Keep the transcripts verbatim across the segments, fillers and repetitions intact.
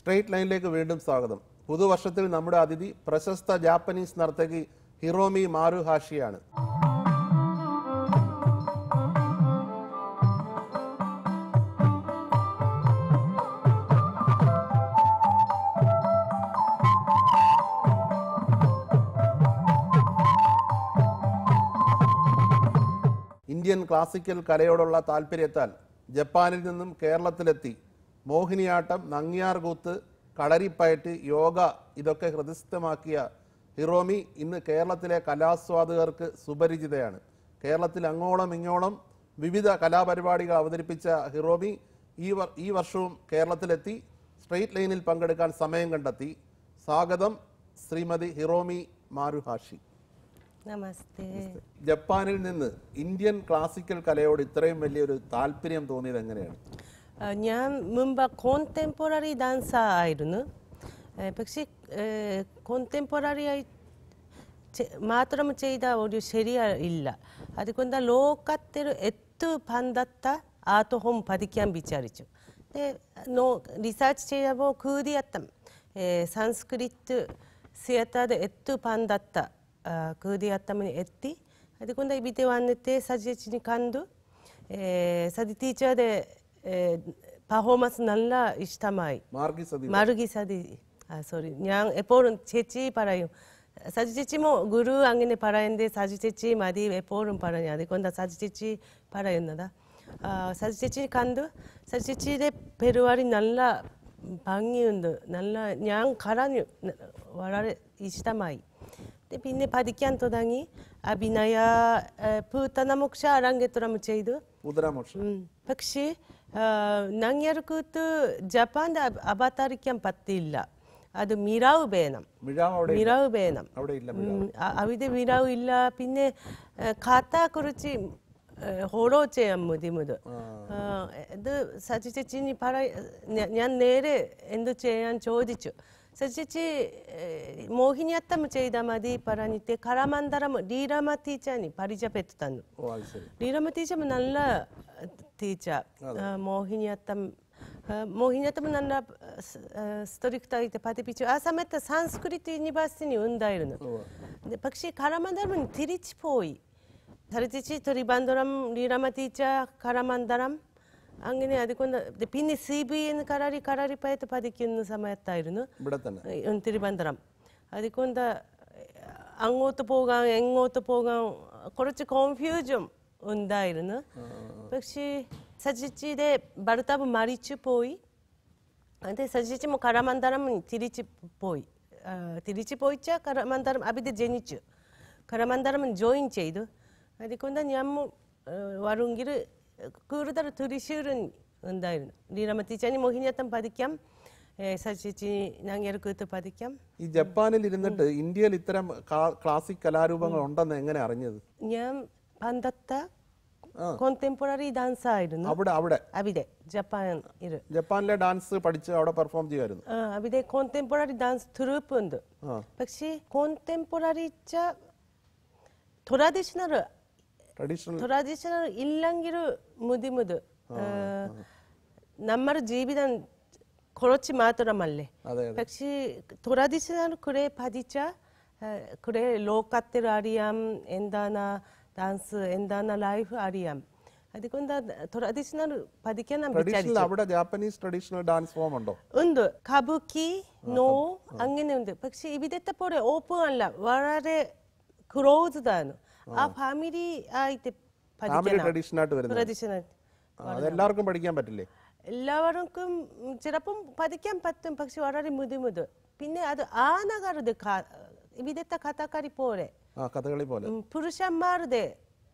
Straight ലൈനിലേക്ക് വീണ്ടും സ്വാഗതം. പുതുവർഷത്തിൽ നമ്മുടെ അതിഥി പ്രശസ്ത ജാപ്പനീസ് നർത്തകി ഹിറോമി മാരുഹാഷിയാണ്. ഇന്ത്യൻ ക്ലാസിക്കൽ കലയോടുള്ള താല്പര്യത്താൽ ജപ്പാനിൽ നിന്നും കേരളത്തിലെത്തി മോഹിനിയാട്ടം, നങ്ങ്യാർകൂത്ത്, കളരിപ്പയറ്റ്, യോഗ ഇതൊക്കെ ഹൃദയസ്ഥമാക്കിയ ഹിറോമി ഇന്ന് കേരളത്തിലെ കലാസ്വാദകർക്ക് സുപരിചിതയാണ്. കേരളത്തിൽ അങ്ങോളം ഇങ്ങോളം വിവിധ കലാപരിപാടികൾ അവതരിപ്പിച്ച ഹിറോമി ഈ ഈ വർഷവും കേരളത്തിലെത്തി സ്ട്രെയിറ്റ് ലൈനിൽ പങ്കെടുക്കാൻ സമയം കണ്ടെത്തി. സ്വാഗതം ശ്രീമതി ഹിറോമി മാരുഹാഷി. നമസ്തേ. ജപ്പാനിൽ നിന്ന് ഇന്ത്യൻ ക്ലാസിക്കൽ കലയോട് ഇത്രയും വലിയൊരു താല്പര്യം തോന്നിയത് എങ്ങനെയാണ്? ഞാൻ മുമ്പ് കോൺടെമ്പററി ഡാൻസർ ആയിരുന്നു. പക്ഷേ കോൺടെമ്പററി ആയി മാത്രം ചെയ്ത ഒരു ശരിയില്ല. അതുകൊണ്ട് ലോകത്തിൽ ഏറ്റവും പണ്ടത്തെ ആർട്ട് ഫോം പഠിക്കാൻ വിചാരിച്ചു. റിസർച്ച് ചെയ്തപ്പോൾ കൂടിയാട്ടം, സംസ്കൃത് തിയേറ്ററിൽ ഏറ്റവും പണ്ടത്തെ കൂടിയാട്ടമിന് എത്തി. അതുകൊണ്ട് ഇവിടെ വന്നിട്ട് സജീച്ചിനെ കണ്ടു. സതി ടീച്ചറുടെ പെർഫോമൻസ് നല്ല ഇഷ്ടമായി. മാർഗി സതി സോറി ഞാൻ എപ്പോഴും ചേച്ചി പറയും. സജി ചേച്ചിമോ ഗുരു അങ്ങനെ പറയുന്നത് സജി ചേച്ചി മതി എപ്പോഴും പറഞ്ഞു. അതുകൊണ്ട് സജി ചേച്ചി പറയുന്നതാ. സജി ചേച്ചി കണ്ടു. സജി ചേച്ചിയുടെ പരിപാടി നല്ല ഭംഗിയുണ്ട്. നല്ല ഞാൻ കരഞ്ഞു, വളരെ ഇഷ്ടമായി. പിന്നെ പഠിക്കാൻ തുടങ്ങി. അഭിനയ പൂതനമോക്ഷ അരങ്ങേറ്റം ചെയ്തു. പക്ഷേ നങ്ങ്യാർകൂത്ത് ജപ്പാന്റെ അവതരിക്കാൻ പറ്റില്ല. അത് മിരാവ് വേണം. മിരാവ് വേണം. അവിടെ മിരാവ് ഇല്ല. പിന്നെ കഥ കുറിച്ച് ഹോളോ ചെയ്യാൻ ബുദ്ധിമുട്ട്. ഇത് സജി ചേച്ചി പറ ഞാൻ നേരെ എന്ത് ചെയ്യാൻ ചോദിച്ചു. സജി മോഹിനിയാട്ടം ചെയ്താൽ മതി പറഞ്ഞിട്ട് കലാമന്ദരം ലീലാമ്മ ടീച്ചറിന് പരിചയപ്പെട്ടു തന്നു. ലീലാമ്മ ടീച്ചർ നല്ല ടീച്ചർ. മോഹിനിയാട്ടം മോഹിനിയാട്ടം നല്ല സ്ട്രിക്റ്റ് ആയിട്ട് പഠിപ്പിച്ചു. ആ സമയത്ത് സംസ്കൃത് യൂണിവേഴ്സിറ്റി ഉണ്ടായിരുന്നു. പക്ഷേ കലാമന്ദരം തിരിച്ചു പോയി. സജി തിരുവനന്തപുരം, ലീലാമ്മ ടീച്ചർ കലാമന്ദരം അങ്ങനെ. അതുകൊണ്ട് പിന്നെ സി ബി എന്ന് കരാരി കരാരിപ്പയറ്റ് പഠിക്കുന്ന സമയത്തായിരുന്നു തിരുവനന്തപുരം. അതുകൊണ്ട് അങ്ങോട്ട് പോകാം എങ്ങോട്ട് പോകാം കുറച്ച് കൺഫ്യൂഷൻ ഉണ്ടായിരുന്നു. പക്ഷേ സജിച്ചിയുടെ ഭർത്താവ് മരിച്ചു പോയി. അത് സജിച്ച് കലാമന്ദരം തിരിച്ചു പോയി. തിരിച്ചു പോയിച്ചാൽ കലാമന്ദരം അവിടെ ജനിച്ചു. കലാമന്ദരം ജോയിൻ ചെയ്തു. അതുകൊണ്ട് ഞാൻ വരുമെങ്കിൽ കൂടുതൽ തൃശ്ശൂരൻ ഉണ്ടായിരുന്നു. ലീലാമ്മ ടീച്ചറിന് മോഹിനിയാട്ടം പഠിക്കാം, സജി നങ്ങ്യാർകൂത്ത് പഠിക്കാം. ഈ ജപ്പാനിൽ ഇരുന്നിട്ട് ഇന്ത്യയിൽ ഇത്തരം ക്ലാസിക് കലാരൂപങ്ങൾ ഉണ്ടെന്ന് എങ്ങനെ അറിഞ്ഞത്? ഞാൻ പണ്ടത്തെ കോൺടെമ്പററി ഡാൻസ് ആയിരുന്നു. അവിടെ അവിടെ അവിടെ ജപ്പാൻ ജപ്പാനിലെ ഡാൻസ് പഠിച്ച് അവിടെ പെർഫോം ചെയ്യുമായിരുന്നു. അവിടെ കോൺടെമ്പററി ഡാൻസ് ട്രൂപ്പ് ഉണ്ട്. പക്ഷേ കോൺടെമ്പററി ട്രഡീഷണൽ ട്രഡീഷണൽ ഇല്ലെങ്കിൽ ബുദ്ധിമുട്ട്. നമ്മുടെ ജീവിതം കുറച്ച് മാത്രമല്ലേ. പക്ഷേ ട്രഡീഷണൽ കുറെ പഠിച്ച കുറെ ലോകത്തിൽ അറിയാം, എന്താണ് ഡാൻസ്, എന്താണ് ലൈഫ് അറിയാം. അതുകൊണ്ട് ട്രഡീഷണൽ പഠിക്കാൻ അവിടെ ജാപ്പനീസ് ട്രഡീഷണൽ ഡാൻസ് ഫോം ഉണ്ടോ? ഉണ്ട്. കബുക്കി, നോ അങ്ങനെ ഉണ്ട്. പക്ഷെ ഇവിടത്തെ പോലെ ഓപ്പൺ അല്ല, വളരെ ക്ലോസ്ഡ് ആണ്. ആ ഫാമിലി ആയിട്ട് എല്ലാവർക്കും പഠിക്കാൻ പറ്റില്ലേ? എല്ലാവർക്കും ചിലപ്പം പഠിക്കാൻ പറ്റും. പക്ഷെ വളരെ ബുദ്ധിമുട്ട്. പിന്നെ അത് ആനകളുടെ ഇവിടത്തെ കഥകളി പോലെ പുരുഷന്മാരുടെ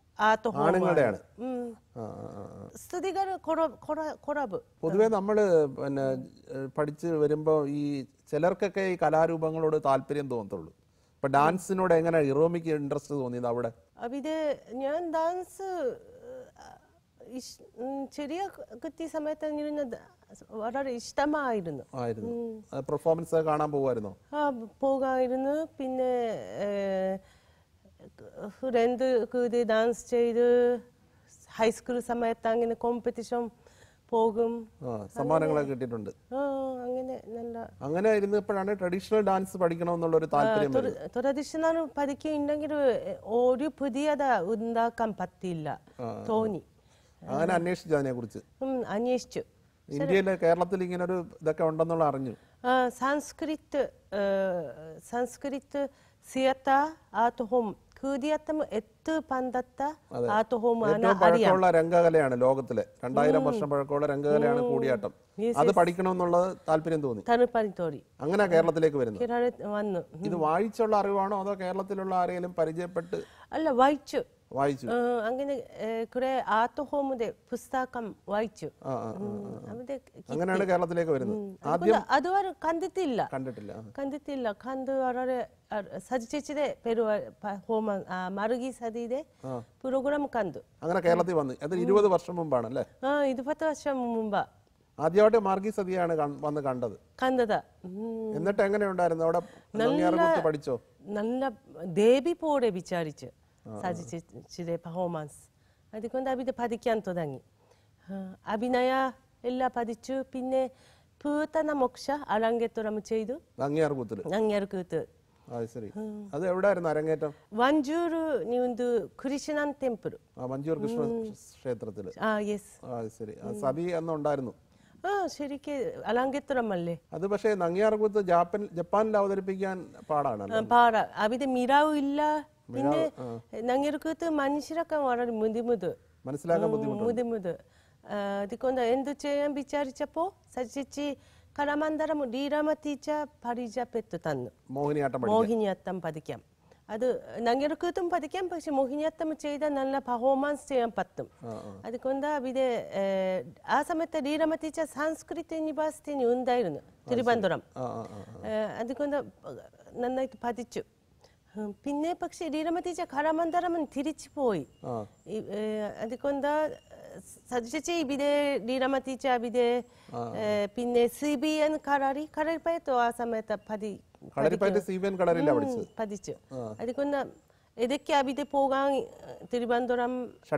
സ്ത്രീകൾ കുറവ്. പൊതുവെ നമ്മള് പിന്നെ പഠിച്ച് വരുമ്പോ ഈ ചിലർക്കൊക്കെ ഈ കലാരൂപങ്ങളോട് താല്പര്യം തോന്നത്തുള്ളൂ. ഇപ്പൊ ഡാൻസിനോട് എങ്ങനെ ഹിറോമിക്ക് ഇൻട്രസ്റ്റ് തോന്നിയത് അവിടെ? അവിടെ ഞാൻ ഡാൻസ് ചെറിയ കുട്ടി സമയത്ത് വളരെ ഇഷ്ടമായിരുന്നു. പെർഫോമൻസ് കാണാൻ പോകുമായിരുന്നോ? ആ പോകായിരുന്നു. പിന്നെ രണ്ട് കൂടി ഡാൻസ് ചെയ്ത് ഹൈസ്കൂൾ സമയത്ത് അങ്ങനെ കോമ്പറ്റീഷൻ പോകും. ആ സമ്മാനങ്ങളൊക്കെ കിട്ടിയിട്ടുണ്ട്. ആ അങ്ങനെ നല്ല അങ്ങനെ ഇരുന്നപ്പോഴാണ് ട്രഡീഷണൽ ഡാൻസ് പഠിക്കണമെന്നുള്ള ഒരു താല്പര്യം വരുന്നത്. ട്രഡീഷണൽ പഠിക്കുന്നുണ്ടെങ്കിൽ ഒരു പുതിയത് ഉണ്ടാക്കാൻ പറ്റില്ല തോന്നി. അങ്ങനെ അന്വേഷിച്ചു അതിനെ കുറിച്ച്. അന്വേഷിച്ചു. ഇന്ത്യയിലെ കേരളത്തിൽ ഇങ്ങനെ ഒരു ഇതൊക്കെ ഉണ്ടെന്നുള്ള അറിഞ്ഞു. സംസ്കൃത് സംസ്കൃത് സിയത്ത ആർട്ട് ഹോം കൂടിയാത്തം എട്ട് പണ്ടത്തെ ആർട്ട് ഹോം ഏറ്റവും പഴക്കമുള്ള രംഗകലയാണ് ലോകത്തിലെ. രണ്ടായിരം വർഷം പഴക്കമുള്ള രംഗകലയാണ് കൂടിയാട്ടം. അത് പഠിക്കണമെന്നുള്ളത് താല്പര്യം തോന്നി. താല്പര്യം അങ്ങനെ കേരളത്തിലേക്ക് വരുന്നു. വന്നു. ഇത് വായിച്ചുള്ള അറിവാണോ അതോ കേരളത്തിലുള്ള ആരെങ്കിലും പരിചയപ്പെട്ട്? അല്ല, വായിച്ചു വായിച്ചു. അങ്ങനെ കുറെ ആർട്ട് ഹോമിന്റെ പുസ്തകം വായിച്ചു. അങ്ങനെയാണ് കേരളത്തിലേക്ക് വരുന്നത്. ആദ്യം അതുവരെ കണ്ടിട്ടില്ല കണ്ടിട്ടില്ല കണ്ടിട്ടില്ല കണ്ട് വളരെ സജിച്ചേച്ചിയുടെ പേര് ഹോമ മറുകി സതിയുടെ പ്രോഗ്രാം കണ്ടു. അങ്ങനെ കേരളത്തിൽ വന്നു. അത് ഇരുപത് വർഷം മുമ്പാണ് അല്ലേ? ആ ഇരുപത് വർഷം മുമ്പ് ആദ്യമായിട്ട് മാർഗി സതിയാണ് വന്ന് കണ്ടത് കണ്ടത്. എന്നിട്ട് എങ്ങനെ ഉണ്ടായിരുന്നു അവിടെ? പഠിച്ചോ? നല്ല ദേവി പോലെ വിചാരിച്ചു സജിച്ചേച്ചിയുടെ പെർഫോമൻസ്. അതുകൊണ്ട് അവിടെ പഠിക്കാൻ തുടങ്ങി. അഭിനയ എല്ലാം പഠിച്ചു. പിന്നെ പൂത്തന മോക്ഷ അരങ്ങേറ്റം ചെയ്തു. അങ്ങേർകൂത്ത് അത് എവിടെയായിരുന്നു അരങ്ങേറ്റം? വഞ്ചൂർ കൃഷ്ണൻ ടെമ്പിൾ. വഞ്ചൂർ കൃഷ്ണ ക്ഷേത്രത്തില്. സതി എന്നുണ്ടായിരുന്നു. ആ ശരിക്ക് അലങ്കേത്രമല്ലേ അത്. പക്ഷേ നങ്ങിയാർകൂത്ത് ജാപ്പൻ ജപ്പാനിൽ അവതരിപ്പിക്കാൻ പാടാണ്. പാടാ. അവിടെ മിരാവ് ഇല്ല. പിന്നെ നങ്ങിയാർകൂത്ത് മനുഷ്യരൊക്കെ വളരെ ബുദ്ധിമുട്ട് മനസ്സിലാക്കാൻ ബുദ്ധിമുട്ട്. അതുകൊണ്ട് എന്ത് ചെയ്യാൻ വിചാരിച്ചപ്പോ സജിച്ചേച്ചി കലാമന്ദരം ഡീരാമ ടീച്ചർ പരിചയപ്പെട്ടു തന്നു. മോഹിനിയാട്ടം മോഹിനിയാട്ടം പഠിക്കാം. അത് നങ്ങിയാർകൂത്തും പഠിക്കാം. പക്ഷെ മോഹിനിയാട്ടം ചെയ്ത നല്ല പെർഫോമൻസ് ചെയ്യാൻ പറ്റും. അതുകൊണ്ട് അവിടെ ആ സമയത്ത് ഡീരാമ ടീച്ചർ സംസ്കൃത യൂണിവേഴ്സിറ്റി ഉണ്ടായിരുന്നു തിരുവനന്തപുരം. അതുകൊണ്ട് നന്നായിട്ട് പഠിച്ചു. പിന്നെ പക്ഷെ ഡീരാമ ടീച്ചർ കലാമന്ദരം തിരിച്ചു പോയി. അതുകൊണ്ട് സജിച്ചേച്ചി ഇവിടെ ഡീരാമ ടീച്ചർ അവിടെ പിന്നെ സി ബി എൻ കരാറി കടൽപ്പയത്തോ ആ സമയത്ത് പതി പഠിച്ചു. അതുകൊണ്ട് ഇതൊക്കെ അവിടെ പോകാൻ തിരുവനന്തപുരം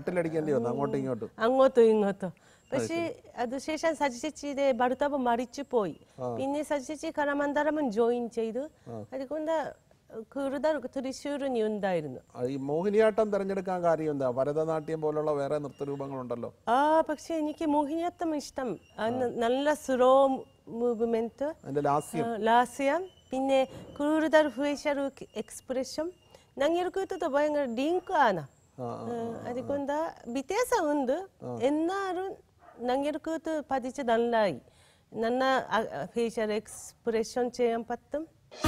അങ്ങോട്ടും ഇങ്ങോട്ടും. പക്ഷെ അതിനുശേഷം സജിച്ചേച്ചിയുടെ ഭർത്താവ് മരിച്ചു പോയി. പിന്നെ സജിച്ചേച്ചി കലാമന്ദരം ജോയിൻ ചെയ്തു. അതുകൊണ്ട് കൂടുതൽ തൃശ്ശൂരിന് ഉണ്ടായിരുന്നു. ഈ മോഹിനിയാട്ടം തിരഞ്ഞെടുക്കാൻ കാര്യം എന്താ? ഭരതനാട്യം പോലുള്ള വേറെ നൃത്തരൂപങ്ങളുണ്ടല്ലോ. ആ പക്ഷെ എനിക്ക് മോഹിനിയാട്ടം ഇഷ്ടം. നല്ല സ്ലോ മൂവ്മെന്റ്, ലാസ്യം, പിന്നെ കൂടുതൽ ഫേഷ്യൽ എക്സ്പ്രഷൻ. നങ്ങിയാർകൂത്ത് ഭയങ്കര ഡിങ്ക് ആണ്. അതുകൊണ്ട് വ്യത്യാസം ഉണ്ട്. എന്നാലും നങ്ങിയാർകൂത്ത് പഠിച്ച് നന്നായി. നല്ല ഫേഷ്യൽ എക്സ്പ്രഷൻ ചെയ്യാൻ പറ്റും.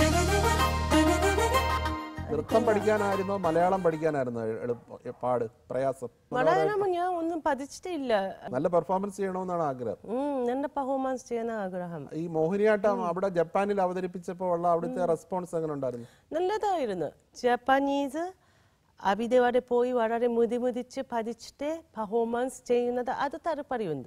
നൃത്തം പഠിക്കാനായിരുന്നോ മലയാളം പഠിക്കാനായിരുന്നോ പാട് പ്രയാസം? മലയാളം ഞാൻ ഒന്നും പഠിച്ചിട്ടില്ല. നല്ല പെർഫോമൻസ് ചെയ്യണമെന്നാണ് ആഗ്രഹം. നല്ല പെർഫോമൻസ് ചെയ്യാൻ ആഗ്രഹം. ഈ മോഹിനിയാട്ടം അവിടെ ജപ്പാനിൽ അവതരിപ്പിച്ചപ്പോൾ ഉള്ള അവിടുത്തെ റെസ്പോൺസ് എങ്ങനെ ഉണ്ടായിരുന്നു? നല്ലതായിരുന്നു. ജപ്പാനീസ് അവിടെ വരെ പോയി വളരെ മുതിമുതിച്ച് പഠിച്ചിട്ട് പെർഫോമൻസ് ചെയ്യുന്നത് അത് താല്പര്യമുണ്ട്.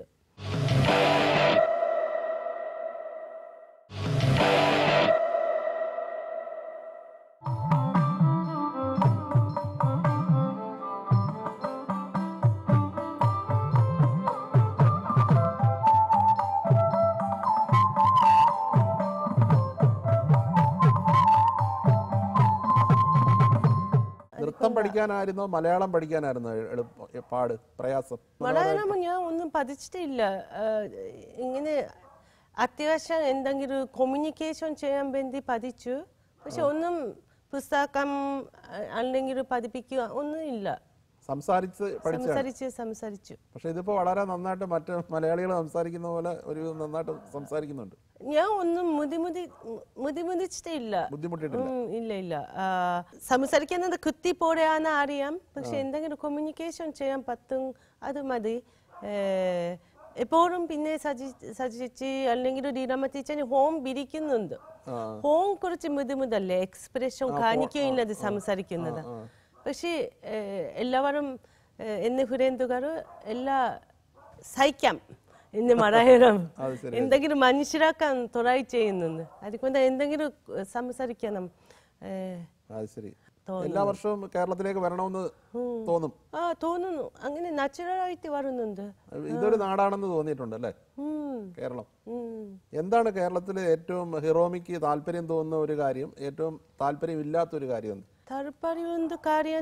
നൃത്തം പഠിക്കാനായിരുന്നോ മലയാളം പഠിക്കാനായിരുന്നോ പാട് പ്രയാസം? മലയാളം ഞാൻ ഒന്നും പഠിച്ചിട്ടില്ല. ഇങ്ങനെ അത്യാവശ്യം എന്തെങ്കിലും കമ്മ്യൂണിക്കേഷൻ ചെയ്യാൻ വേണ്ടി പഠിച്ചു. പക്ഷെ ഒന്നും പുസ്തകം അല്ലെങ്കിൽ പഠിപ്പിക്കുക ഒന്നും ഇല്ല. സംസാരിച്ച് സംസാരിച്ച് സംസാരിച്ചു. പക്ഷെ ഇതിപ്പോ വളരെ നന്നായിട്ട് മറ്റു മലയാളികൾ സംസാരിക്കുന്ന പോലെ ഒരു നന്നായിട്ട് സംസാരിക്കുന്നുണ്ട്. ഞാൻ ഒന്നും മുതിമുതി മുതിമുതിച്ചിട്ടില്ല. ബുദ്ധിമുട്ടിട്ടില്ല. ഇല്ല ഇല്ല. സംസാരിക്കുന്നത് കുത്തി പോലെയാണ് അറിയാം. പക്ഷെ എന്തെങ്കിലും കമ്മ്യൂണിക്കേഷൻ ചെയ്യാൻ പറ്റും. അത് മതി. എപ്പോഴും പിന്നെ സജിച്ച് അല്ലെങ്കിൽ ഡീരാമ ടീച്ചർ ഹോം വിരിക്കുന്നുണ്ട്. ഹോം കുറച്ച് ബുദ്ധിമുട്ടല്ലേ, എക്സ്പ്രഷൻ കാണിക്കുകയില്ലത് സംസാരിക്കുന്നത്. പക്ഷെ എല്ലാവരും എന്നെ ഫ്രണ്ടുകാർ എല്ലാ സഹിക്കാം എന്ന് മലയാളം എന്തെങ്കിലും മനസ്സിലാക്കാൻ ട്രൈ ചെയ്യുന്നുണ്ട്. അതുകൊണ്ട് എന്തെങ്കിലും സംസാരിക്കണം. എല്ലാ വർഷവും കേരളത്തിലേക്ക് വരണമെന്ന് തോന്നും. ആ തോന്നുന്നു, അങ്ങനെ നാച്ചുറലായിട്ട് വരുന്നുണ്ട്. ഇതൊരു നാടാണെന്ന് തോന്നിയിട്ടുണ്ട് അല്ലേ കേരളം? എന്താണ് കേരളത്തിൽ ഏറ്റവും ഹിറോമിക്ക് താല്പര്യം തോന്നുന്ന ഒരു കാര്യം, ഏറ്റവും താല്പര്യം ഇല്ലാത്തൊരു കാര്യം? താല്പര്യം കാര്യം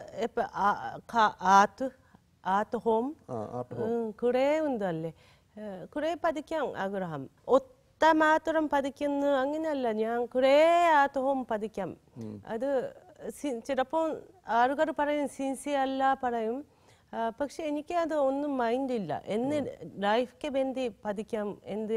ആർട്ട് ആർട്ട് ഹോം കുറേ ഉണ്ടല്ലേ, കുറേ പഠിക്കാൻ ആഗ്രഹം. ഒത്ത മാത്രം പഠിക്കുന്നു അങ്ങനെയല്ല, ഞാൻ കുറേ ആർട്ട് ഹോം പഠിക്കാം. അത് ചിലപ്പോൾ ആളുകൾ പറയും സിൻസിയർ അല്ല പറയും, പക്ഷെ എനിക്ക് അത് ഒന്നും മൈൻഡില്ല. എന്ന് ലൈഫിക്ക് വേണ്ടി പഠിക്കാം, എന്ത്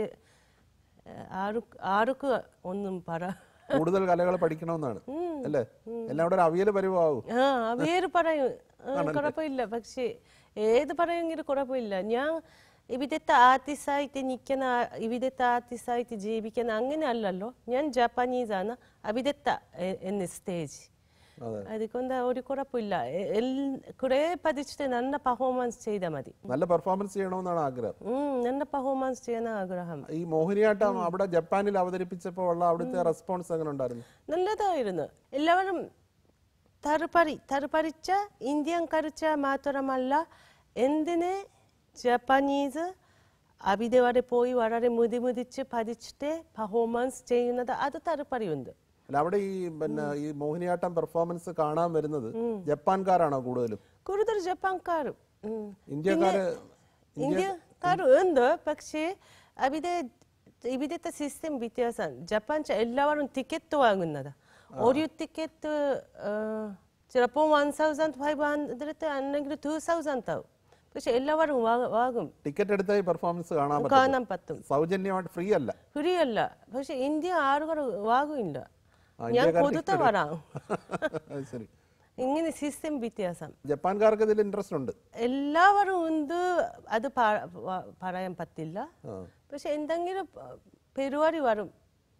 ആർക്ക് ഒന്നും പറ. കൂടുതൽ കലകൾ പഠിക്കണമെന്നാണ് അല്ലേ? എല്ലാവരും അവിയൽ പരിവാവും. ആ അവിയൽ പറയും, കുഴപ്പമില്ല. പക്ഷെ ഏത് പറയുമെങ്കിലും കുഴപ്പമില്ല. ഞാൻ ഇവിടുത്തെ ആർട്ടിസ്റ്റായിട്ട് നിൽക്കുന്ന, ഇവിടുത്തെ ആർട്ടിസ്റ്റായിട്ട് ജീവിക്കുന്ന അങ്ങനെ അല്ലല്ലോ. ഞാൻ ജാപ്പനീസാണ്, അവിടുത്തെ എന്ന സ്റ്റേജ്. അതുകൊണ്ട് ഒരു കുഴപ്പമില്ല. കുറെ പഠിച്ചിട്ട് നല്ല പെർഫോമൻസ് ചെയ്താൽ മതി. നല്ല പെർഫോമൻസ് ചെയ്യണമെന്നാണ് ആഗ്രഹം. നല്ല പെർഫോമൻസ് ചെയ്യാൻ ആഗ്രഹം. ഈ മോഹിനിയാട്ടം അവിടെ ജപ്പാനിൽ അവതരിപ്പിച്ചപ്പോൾ ഉള്ള അവിടുത്തെ റെസ്പോൺസ് എങ്ങനെ ഉണ്ടായിരുന്നു? നല്ലതായിരുന്നു. എല്ലാവരും തറുപറി തറുപറിച്ച ഇന്ത്യൻ കൾച്ചർ മാത്രമല്ല, എന്തിന് ജപ്പാനീസ് അവിടെ വരെ പോയി വളരെ മുതിമുതിച്ച് പഠിച്ചിട്ട് പെർഫോമൻസ് ചെയ്യുന്നത്, അത് തറുപറിയുണ്ട്. അവിടെ ഈ പിന്നെ ഈ മോഹിനിയാട്ടം പെർഫോമൻസ് കാണാൻ വരുന്നത് ജപ്പാൻകാരാണോ കൂടുതലും? കൂടുതൽ ജപ്പാൻകാർ. ഇന്ത്യക്കാര് ഇന്ത്യക്കാരും ഉണ്ട്, പക്ഷേ അവിടെ ഇവിടുത്തെ സിസ്റ്റം വ്യത്യാസം. ജപ്പാൻ എല്ലാവരും ടിക്കറ്റ് വാങ്ങുന്നത്. ഒരു ടിക്കറ്റ് ചിലപ്പോൾ വൺ തൗസൻഡ് ഫൈവ് ഹൺഡ്രഡ് അല്ലെങ്കിൽ ടു തൗസൻഡ് ആവും, പക്ഷെ എല്ലാവരും വാങ്ങും. ടിക്കറ്റ് എടുത്താൽ പെർഫോമൻസ് കാണാൻ പറ്റും. സൗജന്യമായിട്ട് ഫ്രീ അല്ല. ഫ്രീ അല്ല, പക്ഷെ ഇന്ത്യ ആളുകൾ വാങ്ങില്ല. ഞാൻ കൊടുത്ത വരാം. ഇങ്ങനെ സിസ്റ്റം വ്യത്യാസം. ജപ്പാൻകാർക്ക് ഇതിൽ ഇൻട്രസ്റ്റ് ഉണ്ട്, എല്ലാവരും ഉണ്ട്. അത് പറയാൻ പറ്റില്ല, പക്ഷെ എന്തെങ്കിലും പരിപാടി വരും.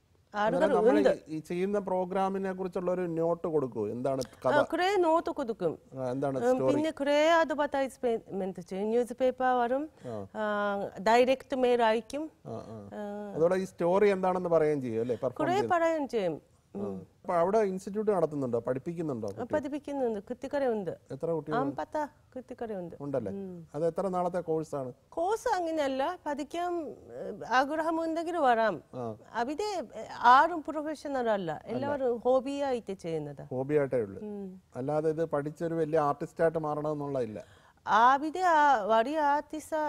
ഈ ചെയ്യുന്ന പ്രോഗ്രാമിനെ കുറിച്ചുള്ള ഒരു നോട്ട് കൊടുക്കൂ. എന്താണ് കുറെ നോട്ട് കൊടുക്കും. പിന്നെ കുറെ അഡ്വർടൈസ്മെന്റ് ചെയ്യും. ന്യൂസ് പേപ്പർ വരും, ഡയറക്റ്റ് മെയിൽ അയക്കും. അതോടെ ഈ സ്റ്റോറി എന്താണെന്ന് പറയുകയും ചെയ്യും അല്ലേ? കുറെ പറയുകയും ചെയ്യും. അവിടെ ഇൻസ്റ്റിറ്റ്യൂട്ട് നടത്തുന്നുണ്ടോ, പഠിപ്പിക്കുന്നുണ്ടോ? പഠിപ്പിക്കുന്നുണ്ട്. കുത്തിക്കരയുണ്ട്. എത്ര കുത്തിക്കരയുണ്ട് ഉണ്ടല്ലേ? അത് എത്ര നാളത്തെ കോഴ്സാണ്? കോഴ്സ് അങ്ങനെയല്ല, പഠിക്കാൻ ആഗ്രഹമുണ്ടെങ്കിൽ വരാം. അവിടെ ആരും പ്രൊഫഷണൽ അല്ല, എല്ലാവരും ഹോബിയായിട്ട് ചെയ്യുന്നത്. ഹോബിയായിട്ടേ ഉള്ളു, അല്ലാതെ ഇത് പഠിച്ചൊരു വലിയ ആർട്ടിസ്റ്റ് ആയിട്ട് മാറണമെന്നുള്ളതില്ല. അവിടെ വലിയ ആർട്ടിസ്റ്റ്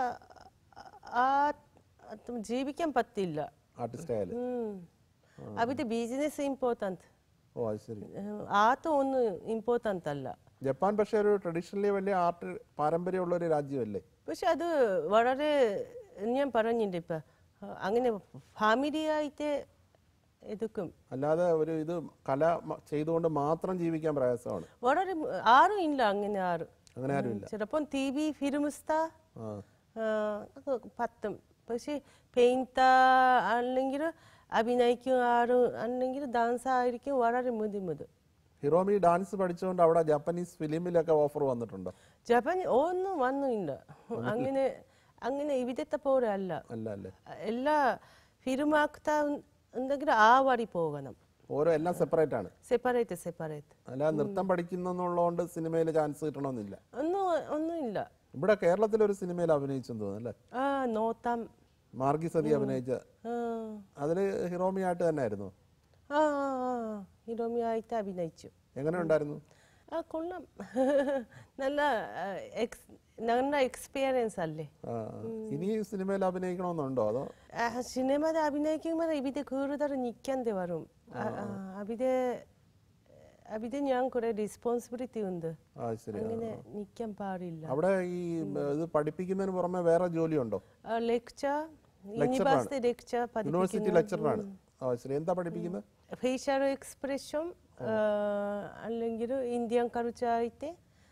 ജീവിക്കാൻ പറ്റില്ല ആർട്ടിസ്റ്റ് ആയാലും. അവിടെ ബിസിനസ് ഇമ്പോർട്ടന്റ്, ഓ അത് ശരി. ആർട്ട് ഒന്നും ഇമ്പോർട്ടന്റ് അല്ല. ജപ്പാൻ പക്ഷേ ഒരു ട്രഡീഷണലി വലിയ ആർട്ട് പാരമ്പര്യമുള്ള ഒരു രാജ്യമല്ലേ? പക്ഷെ അത് വളരെ, ഞാൻ പറഞ്ഞില്ല ഇപ്പൊ, അങ്ങനെ ഫാമിലിയായിട്ട് എടുക്കും. അല്ലാതെ ഒരു ഇത് കല ചെയ്തുകൊണ്ട് മാത്രം ജീവിക്കാൻ പ്രയാസമാണ്. വളരെ ആരും ഇല്ല അങ്ങനെ. ആരും അങ്ങനെ ആരും ഇല്ല. ചിലപ്പം ടി വി ഫിലിം സ്റ്റാർ പത്തും, പക്ഷെ പെയിന്റർ അല്ലെങ്കിൽ അഭിനയിക്കും ആരും അല്ലെങ്കിൽ ഡാൻസ് ആയിരിക്കും വളരെ ബുദ്ധിമുട്ട്. ഹിറോമി ഡാൻസ് പഠിച്ചുകൊണ്ട് അവിടെ ജാപ്പനീസ് ഫിലിമിലൊക്കെ ഓഫർ വന്നിട്ടുണ്ടോ? ജപ്പാൻ ഒന്നും വന്നില്ല. അങ്ങനെ അങ്ങനെ ഇവിടുത്തെ പോലെ അല്ല. എല്ലാ ഫിലിം ആക്ടർ ഉണ്ടെങ്കിൽ ആ വഴി പോകണം. ഓരോ എല്ലാം സെപ്പറേറ്റ് ആണ്. സെപ്പറേറ്റ് സെപ്പറേറ്റ് അല്ല നൃത്തം പഠിക്കുന്നുള്ളതുകൊണ്ട് സിനിമയിൽ ചാൻസ് കിട്ടണമെന്നില്ല. ഒന്നും ഒന്നുമില്ല. ഇവിടെ കേരളത്തിൽ ഒരു സിനിമയിൽ അഭിനയിച്ചെന്ന് തോന്നുന്നു അല്ലേ? ആ നോത്താം മാർഗി സതി അഭിനയിച്ച അതില് ഹിറോമി ആയിട്ട് തന്നെ ആയിരുന്നു. ആ ഹിറോമി ആയിട്ട് അഭിനയിച്ചു. എങ്ങനെ ഉണ്ടായിരുന്നു? ആ കൊള്ളാം. നല്ല നല്ല എക്സ്പീരിയൻസ് അല്ലേ. ഇനി സിനിമയിൽ അഭിനയിക്കണമെന്നുണ്ടോ? അതോ സിനിമയിൽ അഭിനയിക്കുമ്പോൾ ഇവിടെ കൂടുതൽ നിൽക്കേണ്ടി വരും. അവിടെ അവിടെ ഞാൻ കുറെ റെസ്പോൺസിബിലിറ്റി ഉണ്ട്, അങ്ങനെ നിൽക്കാൻ പാടില്ല. അവിടെ ഈ ഇത് പഠിപ്പിക്കുന്നതിന് പുറമെ വേറെ ജോലിയുണ്ടോ? Lecture, university lecture. യൂണിവേഴ്സിറ്റി ലെക്ചറാണ്. എന്താ പഠിപ്പിക്കുന്നത്? ഫേഷ്യൽ എക്സ്പ്രഷൻ അല്ലെങ്കിൽ ഇന്ത്യൻ കൾച്ചറായിട്ട്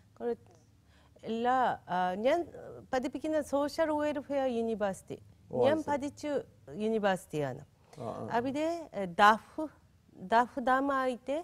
എല്ലാ. ഞാൻ പഠിപ്പിക്കുന്ന സോഷ്യൽ വെൽഫെയർ യൂണിവേഴ്സിറ്റി. ഞാൻ പഠിച്ച യൂണിവേഴ്സിറ്റിയാണ്. അവിടെ ദാഫ് ദാഫ് ദാമായിട്ട്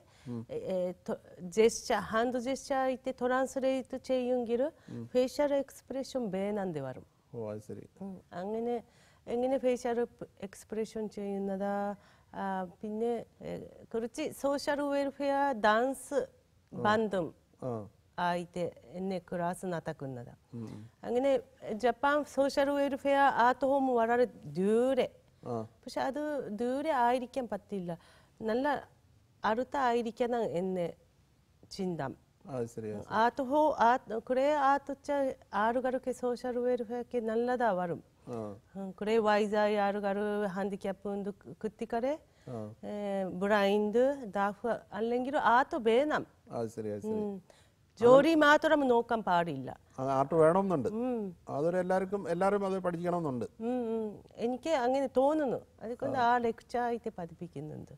ജെസ്ചർ ഹാൻഡ് ജെസ്ചർ ആയിട്ട് ട്രാൻസ്ലേറ്റ് ചെയ്യുമെങ്കിൽ ഫേഷ്യൽ എക്സ്പ്രഷൻ വേണമെന്ന് വരും. അങ്ങനെ എങ്ങനെ ഫേഷ്യൽ എക്സ്പ്രഷൻ ചെയ്യുന്നത്, പിന്നെ കുറച്ച് സോഷ്യൽ വെൽഫെയർ ഡാൻസ് ബന്ധം ആയിട്ട് എന്നെ ക്ലാസ് നടക്കുന്നത്. അങ്ങനെ Japan social welfare art home വളരെ ദൂരെ, പക്ഷെ അത് ദൂരെ ആയിരിക്കാൻ പറ്റില്ല, നല്ല അടുത്തായിരിക്കണം എന്ന് ചിന്ത. ആർട്ട് ഹോ കുറേ ആർട്ട് ആളുകൾക്ക് സോഷ്യൽ വെൽഫെയർക്ക് നല്ലതാ വരും. കുറേ വയസ്സായ ആളുകൾ, ഹാൻഡിക്യാപ്പ് ഉണ്ട് കുട്ടികളെ, ബ്ലൈൻഡ്, ഡാഫ് അല്ലെങ്കിൽ ആർട്ട് വേണം. ജോലി മാത്രം നോക്കാൻ പാടില്ല, ആർട്ട് വേണമെന്നുണ്ട്. അതൊരു എല്ലാവർക്കും എല്ലാവരും അത് പഠിക്കണമെന്നുണ്ട്. എനിക്ക് അങ്ങനെ തോന്നുന്നു. അതുകൊണ്ട് ആ ലെക്ചറായിട്ട് പഠിപ്പിക്കുന്നുണ്ട്.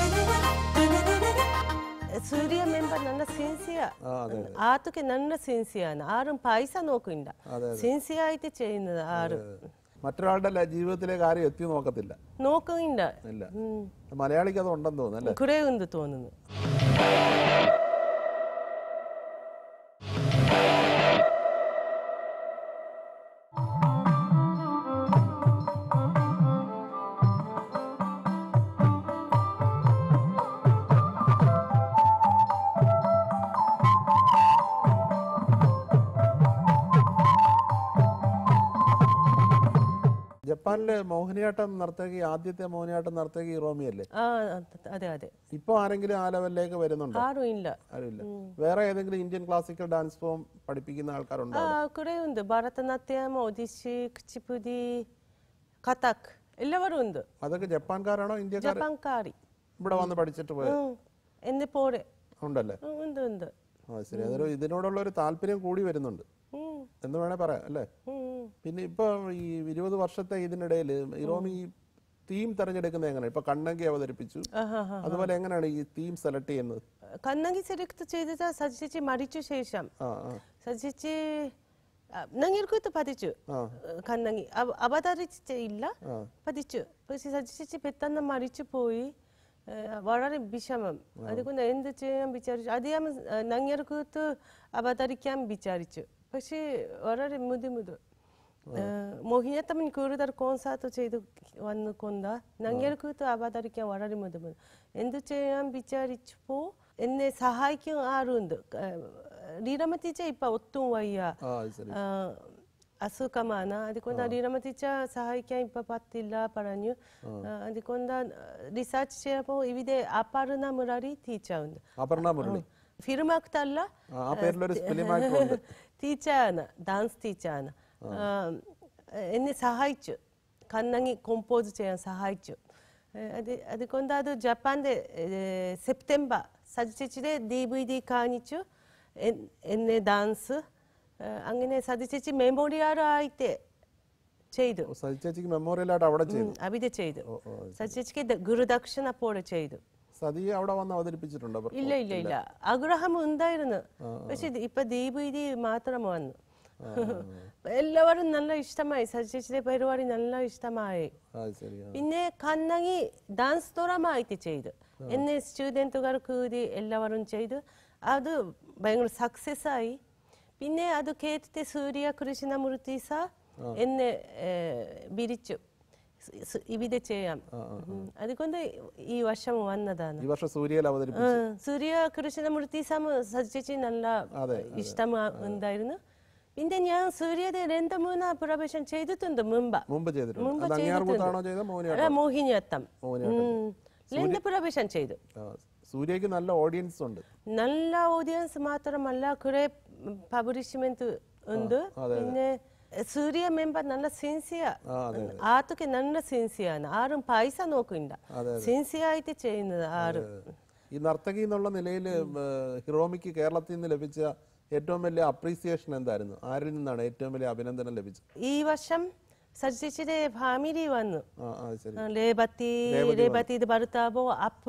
സൂര്യ മെമ്പർ നല്ല സിൻസിയർ, ആർട്ടൊക്കെ നല്ല സിൻസിയറാണ്. ആരും പൈസ നോക്കില്ല, സിൻസിയർ ആയിട്ട് ചെയ്യുന്നത്. ആരും മറ്റൊരാളുടെ ജീവിതത്തിലെ കാര്യം എത്തി നോക്കത്തില്ല, നോക്കില്ല. മലയാളിക്ക് അത് ഉണ്ടെന്ന് തോന്നുന്നു, കുറേ ഉണ്ട് തോന്നുന്നു. ജപ്പാനിലെ മോഹിനിയാട്ടം നർത്തകി, ആദ്യത്തെ മോഹിനിയാട്ടം നർത്തകി റോമിയല്ലേ? അതെ അതെ. ഇപ്പൊ ആരെങ്കിലും ആ ലെവലിലേക്ക് വരുന്നുണ്ടോ? ആരുമില്ല. ആരുമില്ല. വേറെ ഏതെങ്കിലും ഇന്ത്യൻ ക്ലാസിക്കൽ ഡാൻസ് ഫോം പഠിപ്പിക്കുന്ന ആൾക്കാരുണ്ടോ? കുറേ ഉണ്ട്. ഭരതനാട്യം, ഒഡീസി, കുച്ചിപ്പുടി, കഥക് എല്ലാവരും ഉണ്ട്. അതൊക്കെ ജപ്പാൻകാരാണോ ഇന്ത്യക്കാർ? ജപ്പാൻകാരി ഇവിടെ വന്ന് പഠിച്ചിട്ട് പോയത് എന്നെ പോലെ ഉണ്ടല്ലേ? ഉണ്ട് ഉണ്ട്. ആ ശരി. അതൊരു ഇതിനോടുള്ള ഒരു താല്പര്യം കൂടി വരുന്നുണ്ട് എന്ന് വേണേ പറയാം അല്ലേ? പിന്നെ ഇപ്പൊ ഈ ഇരുപത് വർഷത്തെ ഇതിനിടയിൽ ഇറോമി തീം തെരഞ്ഞെടുക്കുന്നത് എങ്ങനെയാണ്? ഇപ്പൊ കണ്ണങ്കി അവതരിപ്പിച്ചു, അതുപോലെ എങ്ങനെയാണ് ഈ തീം സെലക്ട് ചെയ്യുന്നത്? കണ്ണങ്കി സെലക്ട് ചെയ്തത് സജിച്ചേച്ചി മരിച്ച ശേഷം. സജിച്ചേച്ചി ഞങ്ങൾക്ക് പഠിച്ചു, കണ്ണങ്കി അവതരിച്ചില്ല, പഠിച്ചു. പക്ഷെ സജിച്ചേച്ചി പെട്ടെന്ന് മരിച്ചു പോയി, വളരെ വിഷമം. അതുകൊണ്ട് എന്ത് ചെയ്യാൻ വിചാരിച്ചു. അദ്ദേഹം ഞങ്ങൾക്ക് അവതരിക്കാൻ വിചാരിച്ചു, പക്ഷേ വളരെ ബുദ്ധിമുട്ട്. മോഹിനിയാട്ടം കൂടുതൽ കോൺസേർട്ട് ചെയ്ത് വന്നുകൊണ്ട് ഞങ്ങൾക്ക് അവതരിക്കാൻ വളരെ ബുദ്ധിമുട്ട്. എന്ത് ചെയ്യാൻ വിചാരിച്ചപ്പോൾ എന്നെ സഹായിക്കാൻ ആരുണ്ട്. ലീലമ്മ ടീച്ചർ ഇപ്പൊ ഒട്ടും വയ്യ, അസുഖമാണ്. അതുകൊണ്ട് ലീലമ്മ ടീച്ചർ സഹായിക്കാൻ ഇപ്പൊ പറ്റില്ല പറഞ്ഞു. അതുകൊണ്ട് റിസർച്ച് ചെയ്തപ്പോൾ ഇവിടെ അപർണ മുരളി ടീച്ചർ ഉണ്ട്. ഫിലിം ആക്ടർ അല്ല, ടീച്ചറാണ്, ഡാൻസ് ടീച്ചറാണ്. എന്നെ സഹായിച്ചു, കണ്ണങ്കി കമ്പോസ് ചെയ്യാൻ സഹായിച്ചു. അത് അതുകൊണ്ട് അത് ജപ്പാന്റെ സെപ്റ്റംബർ സജിച്ചേച്ചിയുടെ ഡി വി ഡി കാണിച്ചു എന്നെ ഡാൻസ്. അങ്ങനെ സജിച്ചേച്ചി മെമ്മോറിയലായിട്ട് ചെയ്തു. അവിടെ ചെയ്തു. സജിച്ചേച്ചിക്ക് ഗുരുദക്ഷിണ പോലെ ചെയ്തു. ഇല്ല ഇല്ല ഇല്ല, ആഗ്രഹം ഉണ്ടായിരുന്നു. പക്ഷെ ഇപ്പൊ ദീപീതി മാത്രം വന്നു. എല്ലാവരും നല്ല ഇഷ്ടമായി, സജിച്ചേച്ചിയുടെ പരിപാടി നല്ല ഇഷ്ടമായി. പിന്നെ കണ്ണങ്കി ഡാൻസ് ഡ്രാമ ആയിട്ട് ചെയ്തു, എന്നെ സ്റ്റുഡൻറ്റുകാർ കൂടി എല്ലാവരും ചെയ്തു. അത് ഭയങ്കര സക്സസ് ആയി. പിന്നെ അത് കേട്ടിട്ട് സൂര്യ കൃഷ്ണമൂർത്തി സാർ എന്നെ വിരിച്ചു, ഇവിടെ ചെയ്യാം. അതുകൊണ്ട് ഈ വർഷം വന്നതാണ്. സൂര്യ കൃഷ്ണമൂർത്തി സാർ സജിച്ചേച്ചി നല്ല ഇഷ്ടം ഉണ്ടായിരുന്നു. പിന്നെ ഞാൻ സൂര്യയുടെ രണ്ട് മൂന്ന് പ്രവേശം ചെയ്തിട്ടുണ്ട് മുമ്പ്. മോഹിനിയാട്ടം രണ്ട് പ്രവേശം ചെയ്തു. സൂര്യക്ക് നല്ല ഓഡിയൻസ് ഉണ്ട്. നല്ല ഓഡിയൻസ് മാത്രമല്ല, കുറെ പബ്ലിഷ്മെന്റ് ഉണ്ട്. പിന്നെ സൂര്യ മെമ്പർ നല്ല സിൻസിയർ, ആർട്ടൊക്കെ നല്ല സിൻസിയറാണ്. ആരും പൈസ നോക്കില്ല, സിൻസിയർ ആയിട്ട് ചെയ്യുന്നത് ആരും. ഈ നർത്തകി എന്നുള്ള നിലയിൽ ഹിറോമിക്ക് കേരളത്തിൽ നിന്ന് ലഭിച്ച ഏറ്റവും വലിയ അപ്രീസിയേഷൻ എന്തായിരുന്നു? ആരിൽ നിന്നാണ് ഏറ്റവും വലിയ അഭിനന്ദനം ലഭിച്ചത്? ഈ വർഷം സജിച്ചേച്ചിയുടെ ഫാമിലി വന്നു. ലേബത്തി ലേബത്തി ഭർത്താവ്, അപ്പു,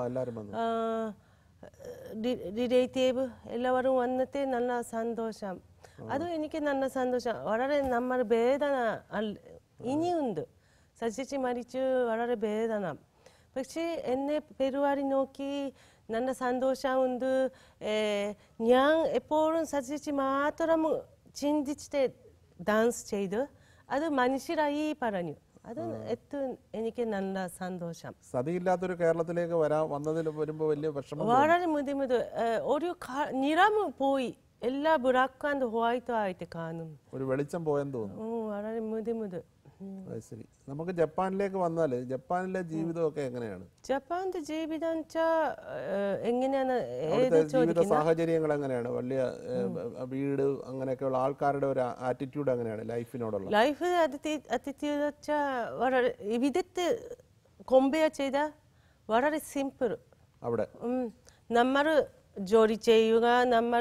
റിലേറ്റീവ് എല്ലാവരും വന്നിട്ട് നല്ല സന്തോഷം. അതും എനിക്ക് നല്ല സന്തോഷം. വളരെ നമ്മൾ വേദന ഇനിയുണ്ട്. സജിച്ചേച്ചി മരിച്ചു, വളരെ വേദന. പക്ഷേ എന്നെ പരിപാടി നോക്കി നല്ല സന്തോഷമുണ്ട്. ഞാൻ എപ്പോഴും സജിച്ചേച്ചി മാത്രം ചിന്തിച്ചിട്ട് ഡാൻസ് ചെയ്തു. അത് മനുഷ്യരായി പറഞ്ഞു. അത് ഏറ്റവും എനിക്ക് നല്ല സന്തോഷം. സതിയില്ലാത്തൊരു കേരളത്തിലേക്ക് വരാൻ വന്നതിൽ വരുമ്പോൾ വലിയ വിഷമം വളരെ ബുദ്ധിമുട്ട്. ഒരു നിറം പോയി, എല്ലാ ബ്ലാക്ക് വൈറ്റ് ആയിട്ട് കാണും. ഒരു വെളിച്ചം പോയെന്ന് തോന്നുന്നു. വളരെ ബുദ്ധിമുട്ട്. ശരി, നമുക്ക് ജപ്പാനിലേക്ക് വന്നാല് ജപ്പാനിലെ ജീവിതമൊക്കെ എങ്ങനെയാണ്? ജപ്പാന്റെ ജീവിതം എങ്ങനെയാണ്? ജീവിത സാഹചര്യങ്ങൾ എങ്ങനെയാണ്? വലിയ വീട് അങ്ങനെയൊക്കെയുള്ള ആൾക്കാരുടെ ഒരു ആറ്റിറ്റ്യൂഡ് എങ്ങനെയാണ് ലൈഫിനോടുള്ള? ലൈഫ് ആറ്റിറ്റ്യൂഡ് വെച്ചാൽ ഇവിടുത്തെ കമ്പയർ ചെയ്ത വളരെ സിമ്പിൾ. അവിടെ നമ്മൾ ജോലി ചെയ്യുക, നമ്മൾ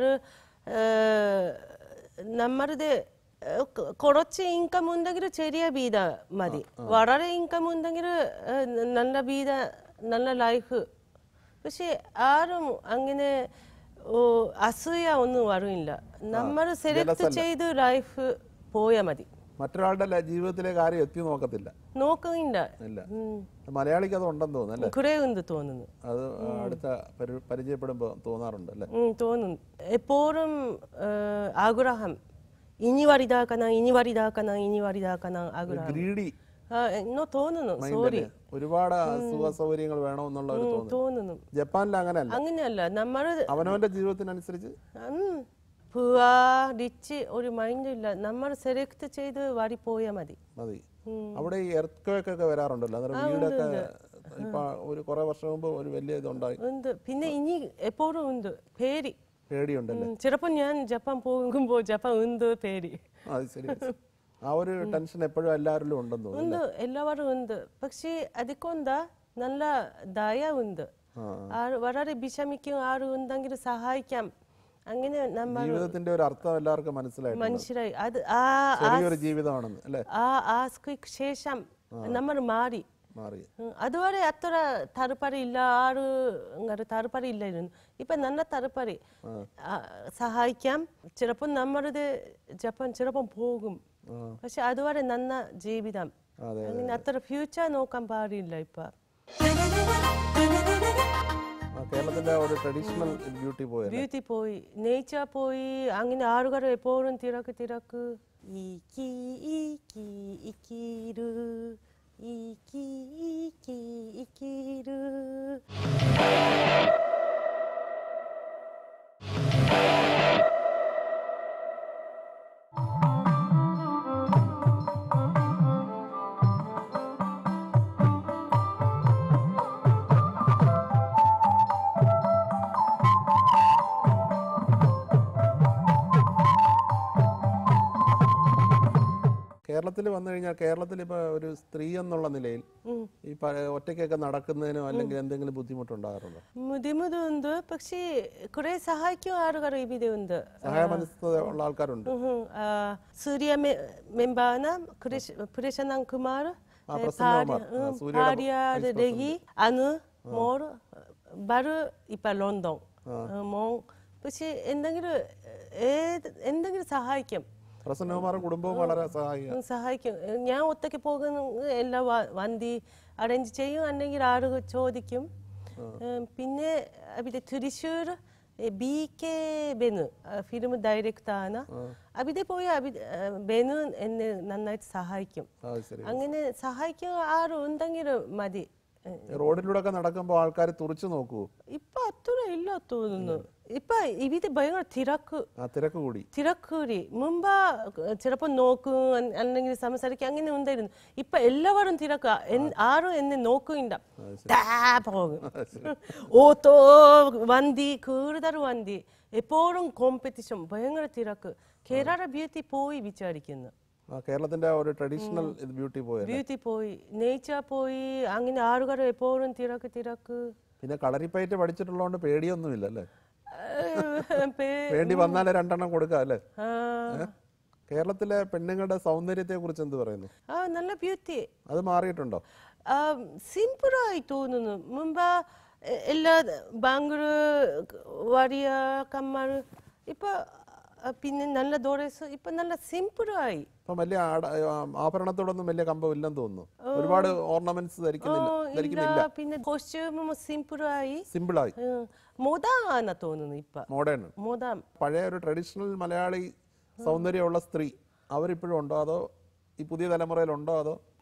നമ്മളുടെ കുറച്ച് ഇൻകം ഉണ്ടെങ്കിൽ ചെറിയ വീട് മതി. വളരെ ഇൻകം ഉണ്ടെങ്കിൽ നല്ല വീട്, നല്ല ലൈഫ്. പക്ഷെ ആരും അങ്ങനെ അസൂയ ഒന്നും അറിയില്ല. നമ്മൾ സെലക്ട് ചെയ്ത് ലൈഫ് പോയാൽ മതി. മറ്റൊരാളുടെ ജീവിതത്തിലേക്ക് ആരും എത്തി നോക്കത്തില്ല, നോക്കില്ല. മലയാളിക്ക് അത് ഉണ്ടെന്ന് തോന്നുന്നു. കുറേ ഉണ്ട് തോന്നുന്നു. അത് അടുത്ത പരിചയപ്പെടുമ്പോ തോന്നാറുണ്ട് അല്ലേ? തോന്നുന്നു. എപ്പോഴും ആഗ്രഹം, ഇനി വലുതാക്കണം, ഇനി വലുതാക്കണം, ഇനി വലുതാക്കണം ആഗ്രഹം തോന്നുന്നു. സോറി, ഒരുപാട് സുഖ സൗകര്യങ്ങൾ വേണമെന്നുള്ള തോന്നുന്നു. ജപ്പാനിൽ അങ്ങനെയല്ല. അങ്ങനെയല്ല. നമ്മൾ അവനവന്റെ ജീവിതത്തിനനുസരിച്ച് ഡിച്ച് ഒരു മൈൻഡ് ഇല്ല. നമ്മൾ സെലക്ട് ചെയ്ത് വാടി പോയാൽ മതി. മതി. അവിടെ ഈ എർത്ത്ക്വേക്ക് ഒക്കെ വരാറുണ്ടല്ലോ, വീടൊക്കെ ഇപ്പൊ ഒരു കുറെ വർഷം മുമ്പ് ഒരു വലിയ ഇതുണ്ടായി. പിന്നെ ഇനി എപ്പോഴും ഉണ്ട് പേടി. പേടിയുണ്ടല്ലേ? ചിലപ്പോൾ ഞാൻ ജപ്പാൻ പോകുമ്പോൾ ജപ്പാൻ ഉണ്ട് പേടി. അത് ശരി. ആ ഒരു ടെൻഷൻ എപ്പോഴും എല്ലാവരിലും ഉണ്ടെന്ന് തോന്നുന്നു. ഉണ്ട്, എല്ലാവരും ഉണ്ട്. പക്ഷേ അതുകൊണ്ട് നല്ല ദയ ഉണ്ട്. വളരെ വിഷമിക്കും ആരും ഉണ്ടെങ്കിൽ സഹായിക്കാം. അങ്ങനെ നമ്മൾ ജീവിതത്തിന്റെ ഒരു അർത്ഥം എല്ലാവർക്കും മനസ്സിലായി മനസ്സിലായി. അത് ചെറിയൊരു ജീവിതമാണെന്ന് അല്ലേ? ആ ആസ്ക്ക് ശേഷം നമ്മൾ മാറി. അതുവരെ അത്ര താല്പര്യം ഇല്ല, ആറ് താല്പര്യം ഇല്ലായിരുന്നു. ഇപ്പൊ നല്ല താല്പര്യം, സഹായിക്കാം. ചിലപ്പോൾ നമ്മളുടെ ജപ്പാൻ ചിലപ്പോൾ പോകും. പക്ഷെ അതുവരെ നല്ല ജീവിതം. അങ്ങനെ അത്ര ഫ്യൂച്ചർ നോക്കാൻ പാടില്ല. ഇപ്പൊ കേരളത്തിന്റെ ഒരു ട്രഡീഷണൽ ബ്യൂട്ടി പോയി ബ്യൂട്ടി പോയി നേച്ചർ പോയി. അങ്ങനെ ആളുകൾ എപ്പോഴും തിരക്ക് തിരക്ക്. ഇക്കി ഇക്കി ഇക്കിരു ഇക്കി ഇക്കി ഇക്കിരു. കേരളത്തിൽ വന്നു കഴിഞ്ഞാൽ കേരളത്തിൽ ഇപ്പൊ ഒരു സ്ത്രീ എന്നുള്ള നിലയിൽ ഈ ഒറ്റയ്ക്കൊക്കെ നടക്കുന്നതിനോ അല്ലെങ്കിൽ എന്തെങ്കിലും ബുദ്ധിമുട്ടുണ്ടാകാറുണ്ടോ? ബുദ്ധിമുട്ടുണ്ട്, പക്ഷേ കുറെ സഹായിക്കും ആളുകൾ ഇവിടെ ഉണ്ട്. സഹായ മനസ്സത ഉള്ള ആൾക്കാരുണ്ട്. സൂര്യ മെമ്പാന പുരുഷനം കുമാർ ഭാര്യ രഹി അനു മോർ ബാരു ഇപ്പൊ ലണ്ടൻ മോ. പക്ഷെ എന്തെങ്കിലും എന്തെങ്കിലും സഹായിക്കും. പ്രസന്നകുമാറും കുടുംബവും വളരെ സഹായിക്കും. ഞാൻ ഒറ്റയ്ക്ക് പോകുന്ന എല്ലാം വണ്ടി അറേഞ്ച് ചെയ്യും, അല്ലെങ്കിൽ ആറ് ചോദിക്കും. പിന്നെ അവിടെ Thrissur B K Benu film ഡയറക്ടറാണ്. അവിടെ പോയി ബെനു എന്നെ നന്നായിട്ട് സഹായിക്കും. അങ്ങനെ സഹായിക്കും ആരും ഉണ്ടെങ്കിലും മതി. റോഡിലൂടെ നടക്കുമ്പോൾ ആൾക്കാർ തുറച്ചു നോക്കൂ. ഇപ്പൊ അത്ര ഇല്ല തോന്നുന്നു. ഇപ്പൊ ഇവിടെ ഭയങ്കര തിരക്ക് തിരക്ക് കൂടി തിരക്ക് കൂടി. മുമ്പ് ചിലപ്പോൾ നോക്കും അല്ലെങ്കിൽ സംസാരിക്കും, അങ്ങനെ ഉണ്ടായിരുന്നു. ഇപ്പൊ എല്ലാവരും തിരക്ക്. ആരും എന്നെ നോക്കില്ല, പോകും. ഓട്ടോ വണ്ടി കൂടുതൽ വണ്ടി, എപ്പോഴും കോമ്പറ്റീഷൻ, ഭയങ്കര തിരക്ക്. കേരള ബ്യൂട്ടി പോയി വിചാരിക്കുന്നു. കേരളത്തിന്റെ ഒരു ട്രഡീഷണൽ ബ്യൂട്ടി പോയി ബ്യൂട്ടി പോയി നേച്ചർ പോയി. അങ്ങനെ ആളുകൾ എപ്പോഴും തിരക്ക് തിരക്ക്. പിന്നെ കളരിപ്പയറ്റ് പഠിച്ചിട്ടുള്ളതുകൊണ്ട് പേടിയൊന്നുമില്ല അല്ലേ? വേണ്ടി വന്നാലേ രണ്ടെണ്ണം കൊടുക്കാം അല്ലേ? കേരളത്തിലെ പെണ്ണുങ്ങളുടെ സൗന്ദര്യത്തെ കുറിച്ച് എന്ത് പറയുന്നു? നല്ല ബ്യൂട്ടി. അത് മാറിയിട്ടുണ്ടോ? സിമ്പിളായി തോന്നുന്നു. മുമ്പ് എല്ലാ ബാംഗ്ലൂർ വലിയ കമ്മൽ, ഇപ്പൊ പിന്നെ നല്ല ഡ്രസ്, ഇപ്പൊ നല്ല സിമ്പിളായി. ഇപ്പൊ വലിയ ആഭരണത്തോടൊന്നും വലിയ കമ്പമില്ലെന്ന് തോന്നുന്നു. ഒരുപാട് ഓർണമെന്റ്സ് ധരിക്കുന്നില്ല. പിന്നെ കോസ്റ്റ്യൂമും സിമ്പിളായി സിമ്പിളായി മോഡാണ് തോന്നുന്നു. ഇപ്പൊ മോഡേൺ മോഡാൻ. പഴയ ഒരു ട്രഡീഷണൽ മലയാളി സൗന്ദര്യമുള്ള സ്ത്രീ അവരിപ്പോഴും ഉണ്ടോ, അതോ ഈ പുതിയ തലമുറയിലുണ്ടോ, അതോ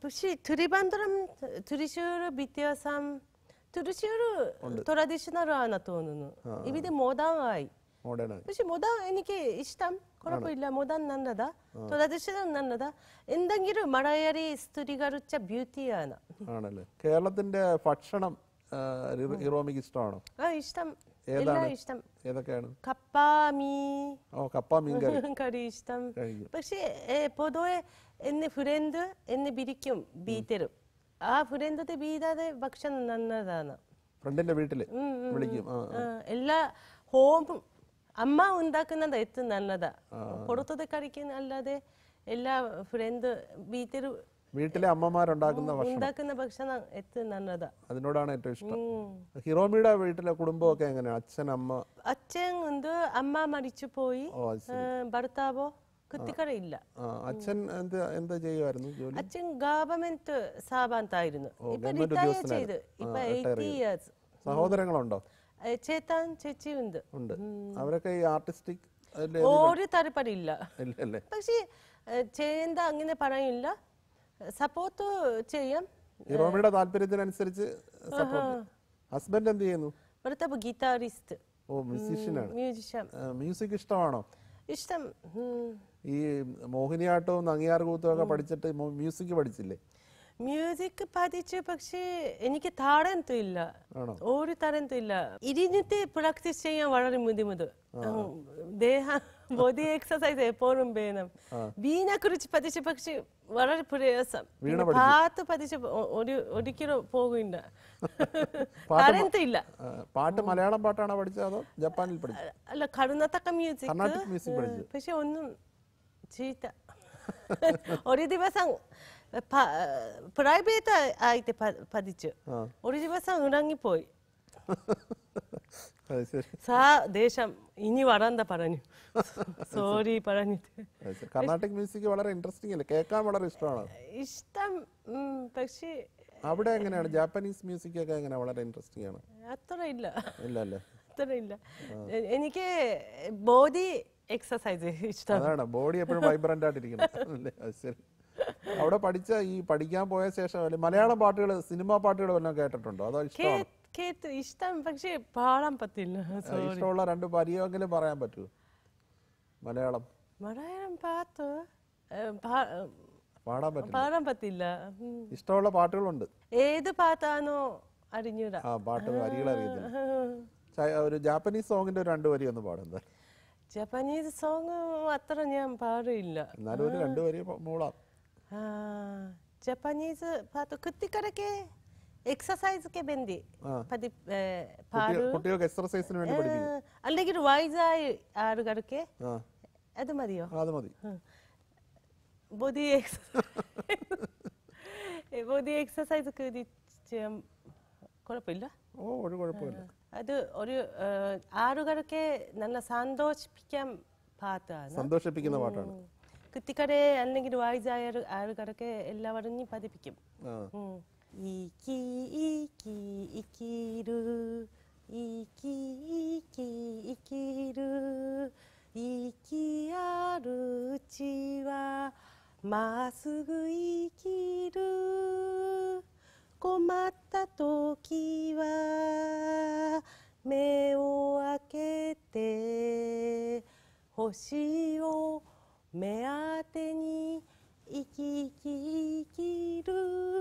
പക്ഷേ ട്രിവാൻഡ്രം തൃശ്ശൂർ വ്യത്യാസം തൃശ്ശൂർ ട്രഡീഷണൽ ആണ് തോന്നുന്നു ഇവിടെ മോഡേൺ ആയി പക്ഷെ മോഡേൺ എനിക്ക് ഇഷ്ടം കുഴപ്പമില്ല മോഡേൺ നല്ലതാ ട്രഡീഷണൽ നല്ലതാ എന്തെങ്കിലും മലയാളി സ്ത്രീകൾ ബ്യൂട്ടിയാണ് ആണല്ലേ കേരളത്തിന്റെ ഭക്ഷണം ഇറോമിക്ക് ഇഷ്ടമാണോ ആ ഇഷ്ടം എല്ലാം ഇഷ്ടം ഏതൊക്കെയാണ് കപ്പ മീൻ ഓ കപ്പ മീൻ കറി ഇഷ്ടം പക്ഷേ പൊതുവെ എന്നെ ഫ്രണ്ട് എന്നെ വിളിക്കും വീട്ടിൽ ആ ഫ്രണ്ടിന്റെ വീടാതെ ഭക്ഷണം നല്ലതാണ് ഫ്രണ്ടിന്റെ വീട്ടില് വിളിക്കും എല്ലാ ഹോം അമ്മ ഉണ്ടാക്കുന്നത് ഏറ്റവും നല്ലതാ പുറത്തത് കഴിക്കുന്ന അല്ലാതെ എല്ലാ ഫ്രണ്ട് വീട്ടിൽ വീട്ടിലെ അമ്മമാരുണ്ടാക്കുന്ന ഉണ്ടാക്കുന്ന ഭക്ഷണം ഏറ്റവും നല്ലതാ അതിനോടാണ് ഏറ്റവും ഇഷ്ടം ഹിറോമിയുടെ വീട്ടിലെ കുടുംബമൊക്കെ എങ്ങനെയാ അച്ഛൻ അമ്മ അച്ഛൻ ഉണ്ട് അമ്മ മരിച്ചു പോയി ഭർത്താവോ കുട്ടികളില്ല അച്ഛൻ എന്താ ചെയ്യുമായിരുന്നു ജോലി അച്ഛൻ ഗവൺമെന്റ് സ്ഥാപനത്തായിരുന്നു ഇപ്പൊ റിട്ടയർ ചെയ്ത് ഇപ്പൊ എയ്റ്റി ഇയേഴ്സ് സഹോദരങ്ങളുണ്ടോ ചേത്താൻ ചേച്ചി ഉണ്ട് ഉണ്ട് അവരൊക്കെ ഈ ആർട്ടിസ്റ്റിക് ഒരു താല്പര്യമില്ല പക്ഷേ ചെയ്യേണ്ട അങ്ങനെ പറയില്ല സപ്പോർട്ട് ചെയ്യാം ഹിറോമിയുടെ താല്പര്യത്തിനനുസരിച്ച് ഹസ്ബൻഡ് എന്ത് ചെയ്യുന്നു ഭർത്താവ് ഗിറ്റാറിസ്റ്റ് ഓ മ്യൂസിഷ്യനാണ് മ്യൂസിഷ്യൻ മ്യൂസിക് ഇഷ്ടമാണോ ഇഷ്ടം ഈ മോഹിനിയാട്ടവും നങ്ങിയാർകൂത്തും ഒക്കെ പഠിച്ചിട്ട് മ്യൂസിക് പഠിച്ചില്ലേ മ്യൂസിക് പഠിച്ചു പക്ഷേ എനിക്ക് താരന്തും ഇല്ല ഒരു താരന്തും ഇല്ല ഇരുന്നിട്ട് പ്രാക്ടീസ് ചെയ്യാൻ വളരെ ബുദ്ധിമുട്ട് ദേഹം ബോഡി എക്സസൈസ് എപ്പോഴും വേണം വീണ കുറിച്ച് പഠിച്ചു പക്ഷെ വളരെ പ്രയാസം പാട്ട് പഠിച്ച് ഒരു ഒരിക്കലും പോകില്ല താരന്തും ഇല്ല പാട്ട് മലയാളം പാട്ടാണോ പഠിച്ചത് അതോ ജപ്പാനിൽ പഠിച്ചത് അല്ല കർണാടക മ്യൂസിക് പക്ഷെ ഒന്നും ചീത്ത ഒരു ദിവസം പ്രൈവറ്റ് ആയിട്ട് പഠിച്ചു ഒരു ദിവസം ഇറങ്ങിപ്പോയി സാ ദേശം ഇനി വരാന്ത പറഞ്ഞു സോറി പറഞ്ഞിട്ട് കർണാട്ടിക് മ്യൂസിക് വളരെ ഇൻട്രസ്റ്റിംഗ് അല്ലേ കേൾക്കാൻ വളരെ ഇഷ്ടമാണ് ഇഷ്ടം പക്ഷേ അവിടെ എങ്ങനെയാണ് ജാപ്പനീസ് മ്യൂസിക് ഒക്കെ എങ്ങനെ വളരെ ഇൻട്രസ്റ്റിംഗ് ആണ് അത്ര ഇല്ല ഇല്ല അല്ലേ അത്ര ഇല്ല എനിക്ക് ബോഡി എക്സസൈസ് ഇഷ്ടം അതാണ് ബോഡി എപ്പോഴും വൈബ്രന്റ് ആയിട്ടിരിക്കണം ശരി അവിടെ പഠിച്ച ഈ പഠിക്കാൻ പോയ ശേഷം മലയാളം പാട്ടുകൾ സിനിമാ പാട്ടുകൾ വല്ലതും കേട്ടിട്ടുണ്ടോ അതോ ഇഷ്ടമാണ് കേട്ട് ഇഷ്ടം പക്ഷേ പാടാൻ പറ്റില്ല ഇഷ്ടമുള്ള രണ്ട് പരിയെങ്കിലും പറയാൻ പറ്റുമോ മലയാളം മലയാളം പാട്ട് പാടാൻ പറ്റില്ല പാടാൻ പറ്റില്ല ഇഷ്ടമുള്ള പാട്ടുകളുണ്ട് ഏത് പാട്ടാണോ അറിഞ്ഞൂടാ ആ പാട്ട് വരികൾ അറിയത്തില്ല ഒരു ജാപ്പനീസ് സോങ്ങിന്റെ രണ്ട് വരി ഒന്ന് പാടുന്നത് ജാപ്പനീസ് സോങ് അത്ര ഞാൻ പാടില്ല എന്നാലും ഒരു രണ്ട് വരി മൂളാം ജാപ്പനീസ് പാട്ട് കുട്ടികളൊക്കെ എക്സസൈസ് വേണ്ടി കുട്ടികൾക്ക് എക്സർസൈസിന് വേണ്ടി പഠിപ്പിക്കും അല്ലെങ്കിൽ വയസ്സായ ആളുകൾക്ക് അത് മതിയോ അത് മതി ബോഡി ബോഡി എക്സസൈസ് ചെയ്യാൻ കുഴപ്പമില്ല ഓ ഒരു കുഴപ്പമില്ല അത് ഒരു ആളുകൾക്ക് നല്ല സന്തോഷിപ്പിക്കാൻ പാട്ടാണ് സന്തോഷിപ്പിക്കുന്ന പാട്ടാണ് കുട്ടികളെ അല്ലെങ്കിൽ വയസ്സായ ആളുകൾക്ക് എല്ലാവരും പഠിപ്പിക്കും ഇക്കി ഇക്കി ഇക്കിരു ഇക്കി ഇക്കി ഇക്കിരു ഇക്കി ആരു ഉച്ചി wa masugu ikiru komatta toki wa me o akete hoshi o meate ni iki iki ikiru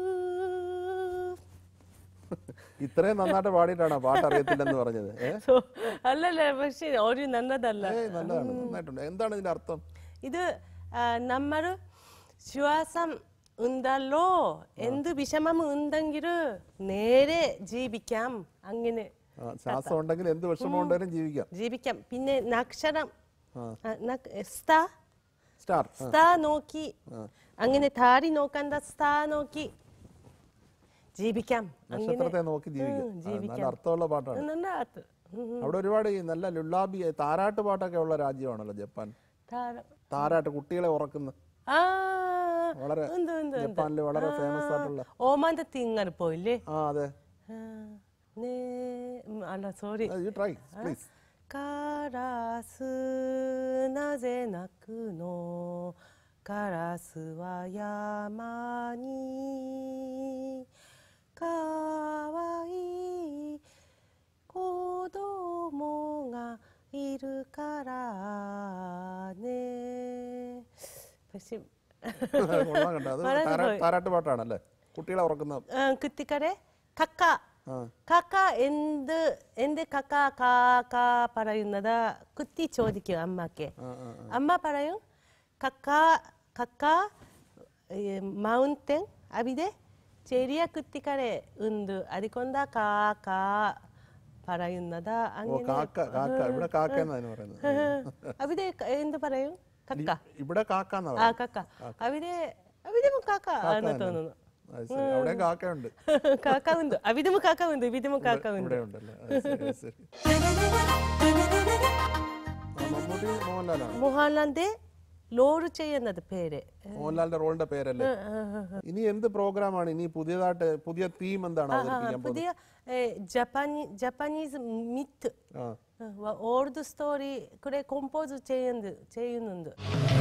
ഇത്രയും നന്നായിട്ട് പാടിയിട്ടാണോ പാട്ട് അറിയത്തില്ലെന്ന് പറഞ്ഞത് അല്ലല്ല പക്ഷേ ഒരു നല്ലതല്ല നല്ലതാണ് നന്നായിട്ടുണ്ട് എന്താണ് ഇതിന്റെ അർത്ഥം ഇത് നമ്മൾ ശ്വാസം ഉണ്ടല്ലോ എന്ത് വിഷമം ഉണ്ടെങ്കിൽ നേരെ ജീവിക്കാം അങ്ങനെ ശ്വാസം ഉണ്ടെങ്കിൽ എന്ത് വിഷമം ഉണ്ടെങ്കിലും ജീവിക്കാം ജീവിക്കാം പിന്നെ നക്ഷരം സ്റ്റാർ സ്റ്റാർ സ്റ്റാർ നോക്കി അങ്ങനെ താരി നോക്കണ്ട സ്റ്റാർ നോക്കി ജീവിക്കാം നക്ഷത്രത്തെ നോക്കി ജീവിക്കാം നല്ല അർത്ഥമുള്ള പാട്ടാണ് നല്ല അർത്ഥം അവിടെ ഒരുപാട് നല്ല ലുള്ളാബി താരാട്ട് പാട്ടൊക്കെ ഉള്ള രാജ്യമാണല്ലോ ജപ്പാൻ താരാട്ട് കുട്ടികളെ ഉറക്കുന്ന വളരെ ജപ്പാനില് വളരെ ഫേമസ് ആയിട്ടുള്ള ഓമാന്റെ തിങ്ങർ പോയില്ലേ ആ അതെ അല്ല സോറി യു ട്രൈ പ്ലീസ് കാരാസ് നസെ നക്കുനോ カラスは山にかわいい子供がいるからね. പക്ഷേ കൊള്ളാം കേട്ടോ. അത് താരാ- താരാട്ടുപാട്ടാണല്ലേ കുട്ടികളെ ഉറക്കുന്ന. കുട്ടികളെ കക്ക കക്ക എന്ത് എന്ത് കക്ക കാക്ക പറയുന്നത് കുട്ടി ചോദിക്കും അമ്മക്ക്. അമ്മ പറയും കക്ക കക്ക മൗണ്ടൻ അവിടെ ചെറിയ കുട്ടികളെ ഉണ്ട് അതുകൊണ്ട് കാക്ക പറയുന്നത്. അങ്ങനെ കാക്ക കാക്ക ഇവിടെ കാക്ക എന്നാണ് പറയുന്നത്. അവിടെ എന്ത് പറയും കക്ക ഇവിടെ കാക്ക എന്നാ ആ കക്ക അവിടെ അവിടെ കാക്ക എന്ന് തോന്നുന്നു. അവിടെ കാക്കയുണ്ട്. കാക്ക ഉണ്ട് അവിടും കാക്ക ഉണ്ട് ഇവിടും കാക്ക ഉണ്ട്. ഇവിടെ ഉണ്ടല്ലേ. മമ്മൂട്ടി മോഹൻലാലാണ്. മോഹൻലാലിന്റെ ലോഡ് ചെയ്യുന്നത് പേര് മോഹൻലാലിന്റെ റോളിന്റെ പേരല്ലേ. ഇനി എന്ത് പ്രോഗ്രാമാണ് ഇനി പുതിയതായിട്ട് പുതിയ തീം എന്താണ് അവതരിപ്പിക്കാൻ പുതിയ ജപ്പാനി ജപ്പാനീസ് മിത്ത് ഓൾഡ് സ്റ്റോറി കുറെ കമ്പോസ് ചെയ്യുന്നത് ചെയ്യുന്നുണ്ട്.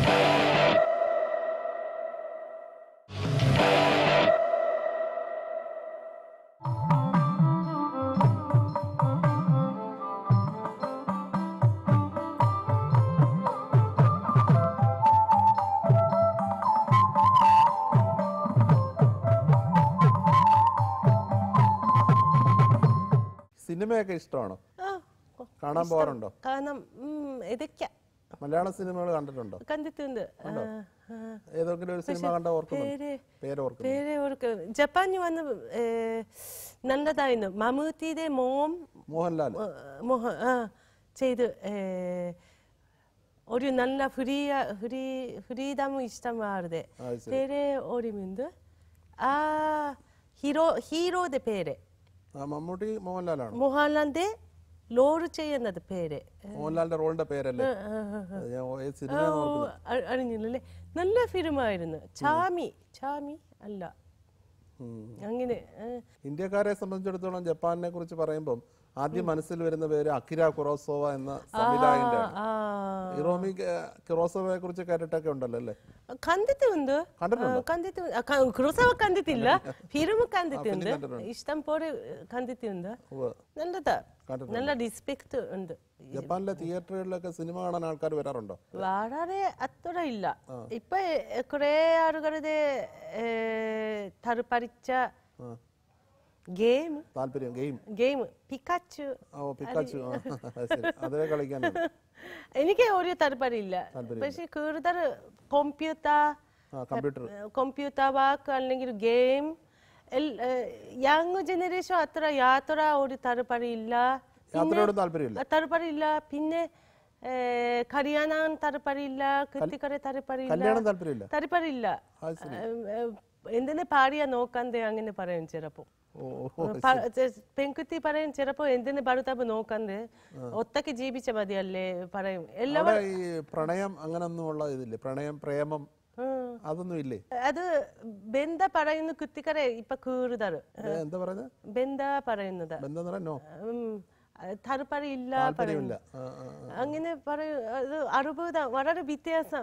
സിനിമയൊക്കെ ഇഷ്ടമാണോ? കാണാൻ പോകാറുണ്ടോ? കാണാം ഇതൊക്കെ മലയാള സിനിമകൾ കണ്ടിട്ടുണ്ടോ? കണ്ടിട്ടുണ്ട്. ഏതെങ്കിലും ഒരു സിനിമ കണ്ട ഓർക്കുന്നുണ്ടോ? പേര് ഓർക്കുന്നു. ജപ്പാനിൽ വന്ന് നല്ലതായിരുന്നു. മമ്മൂട്ടിയുടെ മോം മോഹൻലാൽ മോഹൻ ചെയ്ത് ഒരു നല്ല ഫ്രീ ഫ്രീ ഫ്രീഡം ഇഷ്ടമാറുതെ പേര് ഓർമ്മയുണ്ട്. ആ ഹീറോ ഹീറോയുടെ പേര് മമ്മൂട്ടി മോഹൻലാലാണ്. മോഹൻലാലിന്റെ ലോഡ് ചെയ്യുന്നത് പേര് മോഹൻലാലിന്റെ റോളിന്റെ പേരല്ലേ. അറിഞ്ഞില്ലല്ലേ. നല്ല ഫിലിമായിരുന്നു. ചാമി ചാമി അല്ല അങ്ങനെ. ഇന്ത്യക്കാരെ സംബന്ധിച്ചിടത്തോളം ജപ്പാനിനെ കുറിച്ച് പറയുമ്പോൾ ആദ്യം മനസ്സിൽ വരുന്ന പേര് അക്കിര കുറോസോവ എന്ന സംവിധായകന്റെ. ഇറോമി കുറോസോവയെ കുറിച്ച് കേട്ടിട്ടൊക്കെ ഉണ്ടല്ലോ അല്ലേ? കണ്ടിട്ടുണ്ട് കണ്ടിട്ടുണ്ട്. കുറോസോവ കണ്ടിട്ടില്ല, ഫിലിം കണ്ടിട്ടുണ്ട്. ഇഷ്ടം പോലെ കണ്ടിട്ടുണ്ട്. നല്ലതാ, നല്ല റെസ്പെക്ട് ഉണ്ട്. ജപ്പാനിലെ തിയേറ്ററുകളിലൊക്കെ സിനിമ കാണാൻ ആൾക്കാർ വരാറുണ്ടോ? വളരെ അത്ര ഇല്ല. ഇപ്പൊ കുറെ ആളുകളുടെ താല്പരിച്ച ഗെയിം താല്പര്യം ഗെയിം ഗെയിം പിക്കാച്ചു. ഓ പിക്കാച്ചു അതേ കളിക്കാൻ എനിക്ക് ഒരു താല്പര്യമില്ല. പക്ഷെ കൂടുതൽ കമ്പ്യൂട്ടർ കമ്പ്യൂട്ടർ കമ്പ്യൂട്ടർ വർക്ക് അല്ലെങ്കിൽ ഗെയിം. യങ് ജനറേഷൻ അത്ര യാത്ര ഒരു താല്പര്യമില്ല. താല്പര്യമില്ല. പിന്നെ കല്യാണം താല്പര്യമില്ല. കുട്ടികളെ താല്പര്യമില്ല. താല്പര്യമില്ല. എന്തിനെ ഭാര്യ നോക്കാതെ അങ്ങനെ പറയും ചിലപ്പോ. പെൺകുട്ടി പറയും ചിലപ്പോ എന്തിന് ഭർത്താവ് നോക്കാതെ ഒറ്റയ്ക്ക് ജീവിച്ച മതിയല്ലേ പറയും. എല്ലാവരും പ്രണയം അങ്ങനൊന്നുമുള്ള ഇതില്ലേ? പ്രണയം പ്രേമം അതൊന്നും ഇല്ലേ? അത് ബന്ധ പറയുന്ന കുട്ടികളെ ഇപ്പൊ കൂടുതൽ എന്താ പറയുന്നത്? ബന്ധ പറയുന്നത് താല്പര്യമില്ല പറയില്ല അങ്ങനെ പറയും. അത് അറുപത് വളരെ വ്യത്യാസം.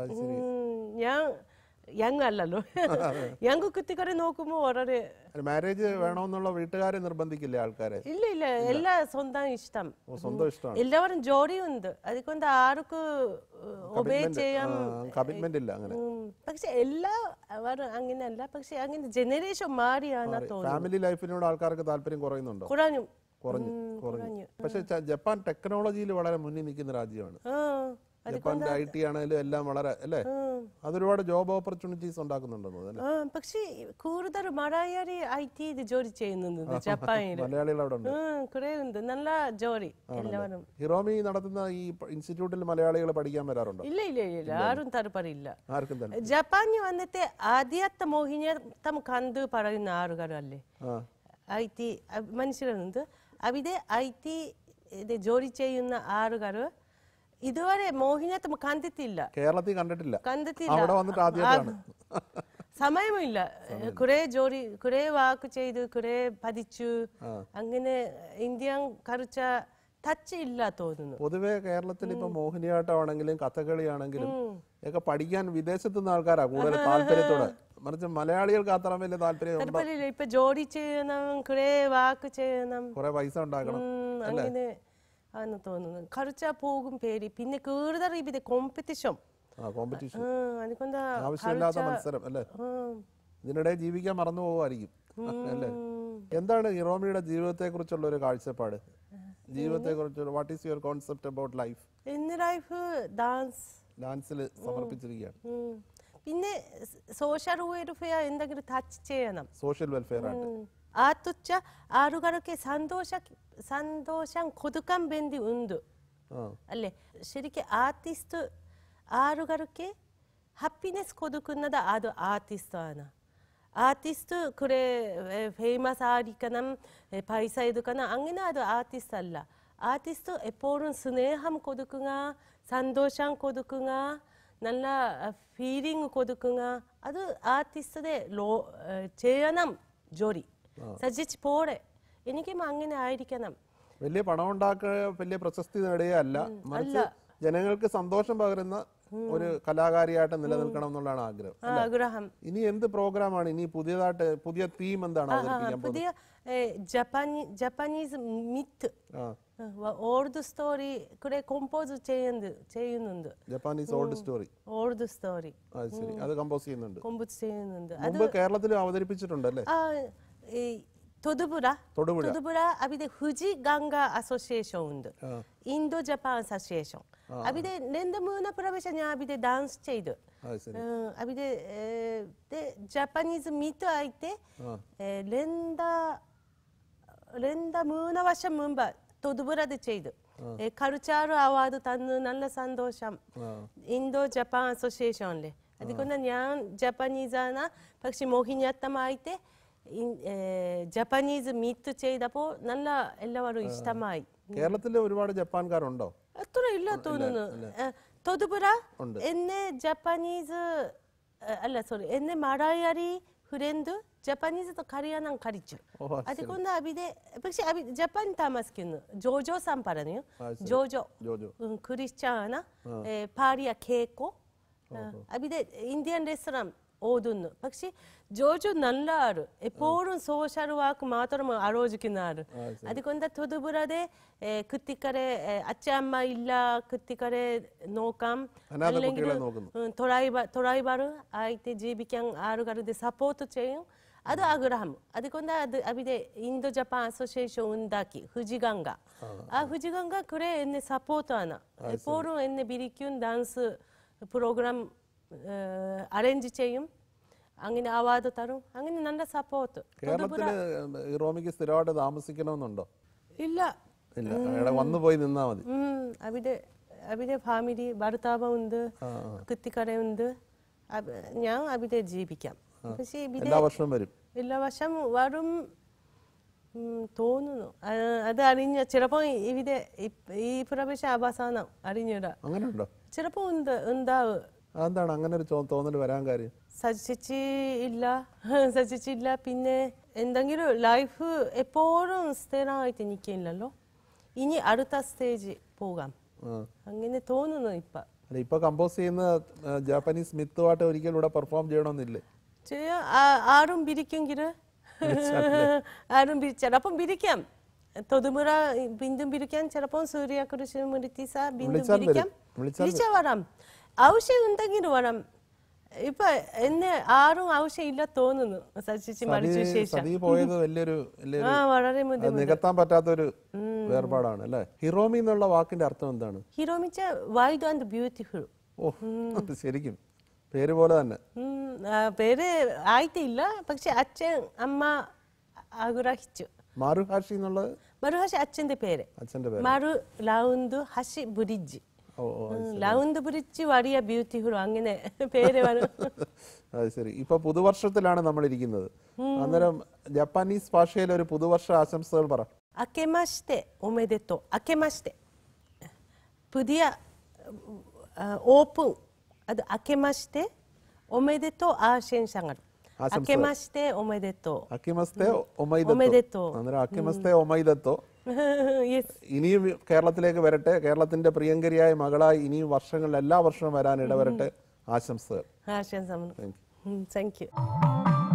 ഞാൻ യങ് അല്ലല്ലോ. യങ് കുട്ടികളെ നോക്കുമ്പോ വളരെ മാരേജ് വേണമെന്നുള്ള വീട്ടുകാരെ നിർബന്ധിക്കില്ലേ ആൾക്കാരെ? ഇല്ല ഇല്ല, എല്ലാ സ്വന്തം ഇഷ്ടം. സ്വന്തം ഇഷ്ടമാണ്. എല്ലാവരും ജോലിയുണ്ട്, അതുകൊണ്ട് ആർക്കും ഒബേ ചെയ്യാൻ കമ്മിറ്റ്മെന്റ് ഇല്ല അങ്ങനെ. പക്ഷെ എല്ലാവരും അങ്ങനെയല്ല. പക്ഷെ അങ്ങനെ ജനറേഷൻ മാറിയാണ് തോന്നുന്നു. ഫാമിലി ലൈഫിനോട് ആൾക്കാർക്ക് താല്പര്യം കുറയുന്നുണ്ടോ? കുറഞ്ഞു കുറഞ്ഞു കുറഞ്ഞു. പക്ഷെ ജപ്പാൻ ടെക്നോളജിയിൽ വളരെ മുന്നിൽ നിൽക്കുന്ന രാജ്യമാണ്. ജപ്പാന്റെ ഐ ടി ആണെങ്കിലും എല്ലാം വളരെ അല്ലേ, അതൊരുപാട് ജോബ് ഓപ്പർച്യൂണിറ്റീസ് ഉണ്ടാക്കുന്നുണ്ടെന്ന്. പക്ഷേ കൂടുതൽ മലയാളി ഐ ടി ജോലി ചെയ്യുന്നുണ്ട് ജപ്പാനിൽ. മലയാളികൾ അവിടെ ഉണ്ട്, കുറെ ഉണ്ട്, നല്ല ജോലി എല്ലാവരും. ഹിറോമി നടത്തുന്ന ഈ ഇൻസ്റ്റിറ്റ്യൂട്ടിൽ മലയാളികൾ പഠിക്കാൻ വരാറുണ്ടോ? ഇല്ല ഇല്ല ഇല്ല, ആരും താല്പര്യമില്ല. ആർക്കും തന്നെ. ജപ്പാനിൽ വന്നിട്ട് ആദ്യത്തെ മോഹിനിയാട്ടം കണ്ട് പറയുന്ന ആളുകളല്ലേ ഐ ടി മനസ്സിലുണ്ട്. അവിടെ ഐ ടി ജോലി ചെയ്യുന്ന ആളുകൾ ഇതുവരെ മോഹിനിയാട്ടം കണ്ടിട്ടില്ല. കേരളത്തിൽ കണ്ടിട്ടില്ല. കണ്ടിട്ടില്ല. സമയമില്ല. കുറെ ജോലി കുറെ വാക്ക് ചെയ്ത് കുറെ പഠിച്ചു. അങ്ങനെ ഇന്ത്യൻ കൾച്ചർ ടച്ച് ഇല്ല തോന്നുന്നു. പൊതുവെ കേരളത്തിൽ ഇപ്പൊ മോഹിനിയാട്ടമാണെങ്കിലും കഥകളിയാണെങ്കിലും ഒക്കെ പഠിക്കാൻ വിദേശത്തു നിന്ന് ആൾക്കാരാ കൂടുതൽ താല്പര്യത്തോടെ, മറിച്ച് മലയാളികൾക്ക് അത്ര വലിയ താല്പര്യം താല്പര്യമില്ല. ഇപ്പൊ ജോലി ചെയ്യണം, കുറെ വാക്ക് ചെയ്യണം, കുറെ പൈസ ഉണ്ടാക്കണം, അങ്ങനെ ആണെന്ന് തോന്നുന്നു. കളിച്ചാ പോകും പേര്. പിന്നെ കൂടുതൽ ഇവിടെ കോമ്പറ്റീഷൻ, കോമ്പറ്റീഷൻ അതുകൊണ്ട് ആവശ്യമില്ലാത്ത മത്സരം അല്ലേ. ഇതിനിടെ ജീവിക്കാൻ മറന്നു പോവായിരിക്കും അല്ലേ. എന്താണ് ഇറോമിയുടെ ജീവിതത്തെ കുറിച്ചുള്ള ഒരു കാഴ്ചപ്പാട്? ജീവിതത്തെ കുറിച്ചുള്ള what is your concept about life? ഇന്ന് ലൈഫ് ഡാൻസ് ഡാൻസിൽ സമർപ്പിച്ചിരിക്കുകയാണ്. പിന്നെ സോഷ്യൽ വെൽഫെയർ എന്തെങ്കിലും ടച്ച് ചെയ്യണം. സോഷ്യൽ വെൽഫെയർ ആണ്. ആത്തുച്ച ആളുകൾക്ക് സന്തോഷ സന്തോഷം കൊടുക്കാൻ വേണ്ടി ഉണ്ട് അല്ലേ. ശരിക്കും ആർട്ടിസ്റ്റ് ആളുകൾക്ക് ഹാപ്പിനെസ് കൊടുക്കുന്നത് അത് ആർട്ടിസ്റ്റ് ആണ്. ആർട്ടിസ്റ്റ് കുറെ ഫേമസ് ആയിരിക്കണം, പൈസ എടുക്കണം, അങ്ങനെ അത് ആർട്ടിസ്റ്റ് അല്ല. ആർട്ടിസ്റ്റ് എപ്പോഴും സ്നേഹം കൊടുക്കുക, സന്തോഷം കൊടുക്കുക, നല്ല ഫീലിംഗ് കൊടുക്കുക, അത് ആർട്ടിസ്റ്റിന്റെ ലോ ചെയ്യണം ജോലി. സജിച്ച് പോരെ എനിക്കും അങ്ങനെ ആയിരിക്കണം. വലിയ പണം ഉണ്ടാക്കുക, വലിയ പ്രശസ്തി നേടുകയല്ല, മറിച്ച് ജനങ്ങൾക്ക് സന്തോഷം പകരുന്ന ഒരു കലാകാരിയായിട്ട് നിലനിൽക്കണം എന്നുള്ളതാണ് ആഗ്രഹം. ആഗ്രഹം. ഇനി എന്ത് പ്രോഗ്രാമാണ് ഇനി പുതിയതായിട്ട്, പുതിയ തീം എന്താണ് അവതരിപ്പിക്കാൻ പോകുന്നത്? പുതിയ ജപ്പാനി ജപ്പാനീസ് മിത്ത്, ഓൾഡ് സ്റ്റോറി കുറെ കമ്പോസ് ചെയ്യുന്നുണ്ട്. Japanese old story old story അത് കമ്പോസ് ചെയ്യുന്നുണ്ട്. കമ്പോസ് ചെയ്യുന്നുണ്ട്. മുമ്പ് കേരളത്തിൽ അവതരിപ്പിച്ചിട്ടുണ്ടല്ലേ? തൊടുപുഴ തൊടുപുഴ അവിടെ ഫുജി ഗംഗ അസോസിയേഷൻ ഉണ്ട്, ഇന്തോ ജപ്പാൻ അസോസിയേഷൻ. അവിടെ രണ്ട് മൂന്ന് പ്രാവശ്യം ഞാൻ അവിടെ ഡാൻസ് ചെയ്തു. അവിടെ ജപ്പാനീസ് മീറ്റ് ആയിട്ട് രണ്ട് രണ്ട് മൂന്ന് വർഷം മുമ്പ് തൊടുപുഴ ചെയ്തു. കൾച്ചർ അവാർഡ് തന്നു, നല്ല സന്തോഷം. ഇന്തോ ജപ്പാൻ അസോസിയേഷനിലെ അതുകൊണ്ട് ഞാൻ ജപ്പാനീസ് ആണ്, പക്ഷെ മോഹിനിയാട്ടമായിട്ട് ജപ്പാനീസ് മീറ്റ് ചെയ്തപ്പോൾ നല്ല എല്ലാവരും ഇഷ്ടമായി. കേരളത്തിൽ ഒരുപാട് ജപ്പാൻകാരുണ്ടോ? അത്ര ഇല്ല തോന്നുന്നു. തൊടുപുഴ എന്നെ ജപ്പാനീസ് അല്ല സോറി എന്നെ മലയാളി ഫ്രണ്ട് ജപ്പാനീസ് കറിയാൻ കളിച്ചു. അതുകൊണ്ട് അവിടെ പക്ഷെ ജപ്പാൻ താമസിക്കുന്നു. ജോജോ സാൻ പറഞ്ഞു. ജോജോ ക്രിസ്ത്യാന ഭാര്യ കേക്കോ അവിടെ ഇന്ത്യൻ റെസ്റ്റോറന്റ് ഓടുന്നു. പക്ഷെ ജോജോ നല്ല ആള്, എപ്പോഴും സോഷ്യൽ വർക്ക് മാത്രം ആലോചിക്കുന്ന ആള്. അതുകൊണ്ട് തൊടുപുഴയുടെ കുട്ടികളെ അച്ഛമ്മ ഇല്ല, കുട്ടികളെ നോക്കാം, അല്ലെങ്കിൽ തൊഴിലാളികൾ ആയിട്ട് ജീവിക്കാൻ ആളുകളുടെ സപ്പോർട്ട് ചെയ്യും, അത് ആഗ്രഹം. അതുകൊണ്ട് അത് അവിടെ ഇന്തോ ജപ്പാൻ അസോസിയേഷൻ ഉണ്ടാക്കി ഫുജിഗംഗ. ആ ഫുജിഗംഗ കുറെ എന്നെ സപ്പോർട്ടാണ്, എപ്പോഴും എന്നെ വിളിക്കും, ഡാൻസ് പ്രോഗ്രാം അറേഞ്ച് ചെയ്യും, അങ്ങനെ അവാർഡ് തരും, അങ്ങനെ നല്ല സപ്പോർട്ട്. കേരളത്തില് ഇറോമിക്ക് സ്ഥിരമായിട്ട് താമസിക്കണമെന്നുണ്ടോ? ഇല്ല, വന്നു പോയി നിന്നാ മതി. അവിടെ അവിടെ ഫാമിലി ഭർത്താവ് ഉണ്ട്, കുട്ടികളുണ്ട്, ഞാൻ അവിടെ ജീവിക്കാം. പക്ഷേ എല്ലാ വർഷവും വരും എല്ലാ വർഷം വരും തോന്നുന്നു. അത് അറിഞ്ഞ ചിലപ്പോ ഇവിടെ ഈ പ്രാവശ്യം അവസാനം അറിഞ്ഞൂടാ, ചിലപ്പോ ഉണ്ട് ഉണ്ടാവും. എന്താണ് അങ്ങനെ ഒരു തോന്നൽ വരാൻ കാര്യം? സജിച്ചില്ല സജിച്ചില്ല പിന്നെ എന്തെങ്കിലും ലൈഫ് എപ്പോഴും സ്ഥിരമായിട്ട് നിൽക്കില്ലല്ലോ, ഇനി അടുത്ത സ്റ്റേജ് പോകാം അങ്ങനെ തോന്നുന്നു. ഇപ്പൊ ഇപ്പൊ കമ്പോസ് ചെയ്യുന്ന ജാപ്പനീസ് മിത്തുമായിട്ട് ഒരിക്കലും ഇവിടെ പെർഫോം ചെയ്യണമെന്നില്ലേ? ആരും ബിരിക്കെങ്കിൽ ആരും ചിലപ്പം ബിരിക്കാം, തൊടുപുഴ ബിന്ദും ബിരിക്കാം, ചിലപ്പം സൂര്യകൃഷ്ണ മുരിത്തിസ ബിന്ദും ബിരിക്കാം, വിളിച്ചാൽ വരാം. ആവശ്യം ഉണ്ടെങ്കിൽ വരാം. ഇപ്പൊ എന്നെ ആരും ആവശ്യമില്ല തോന്നുന്നു. വളരെ നികത്താൻ പറ്റാത്തൊരു വേർപാടാണ് അല്ലേ. ഹിറോമി എന്നുള്ള വാക്കിന്റെ അർത്ഥം എന്താണ്? Hiromi wide and beautiful. ഓ, ശരിക്കും പേര് പോലെ തന്നെ. പേര് ആയിട്ടില്ല, പക്ഷെ അച്ഛൻ അമ്മ ആഗ്രഹിച്ചു. മാറുഹാഷി എന്നുള്ളത് മറുഹാഷി അച്ഛന്റെ പേര്. മാറു ലൗന്ദു ഹഷി ബുരിജ്. ലൗന്ദു ബുരിജ് വലിയ ബ്യൂട്ടിഫുൾ, അങ്ങനെ പേര് വരും. ശരി. ഇപ്പൊ പുതുവർഷത്തിലാണ് നമ്മൾ ഇരിക്കുന്നത്. അന്നേരം ജപ്പാനീസ് ഭാഷയിൽ ഒരു പുതുവർഷ ആശംസകൾ പറ. അക്കെമാഷിത്തെ ഒമേദെത്തോ. അക്കെമാഷിത്തെ പുതിയ ഓപ്പൺ, അത് അക്കെമാഷിത്തെ ഒമേദെത്തോ ആശംസകൾ. അക്കെമാഷിത്തെ ഒമേദെത്തോ. അക്കിമസ്തെ ഒമൈദെത്തോ. അന്നേരം അക്കിമസ്തെ ഒമൈദെത്തോ Yes. ഇനിയും കേരളത്തിലേക്ക് വരട്ടെ. കേരളത്തിന്റെ പ്രിയങ്കരിയായ മകളായി ഇനിയും വർഷങ്ങളിൽ എല്ലാ വർഷവും വരാൻ ഇടവരട്ടെ. ആശംസകൾ. ആശംസകൾ. Thank you. Thank you.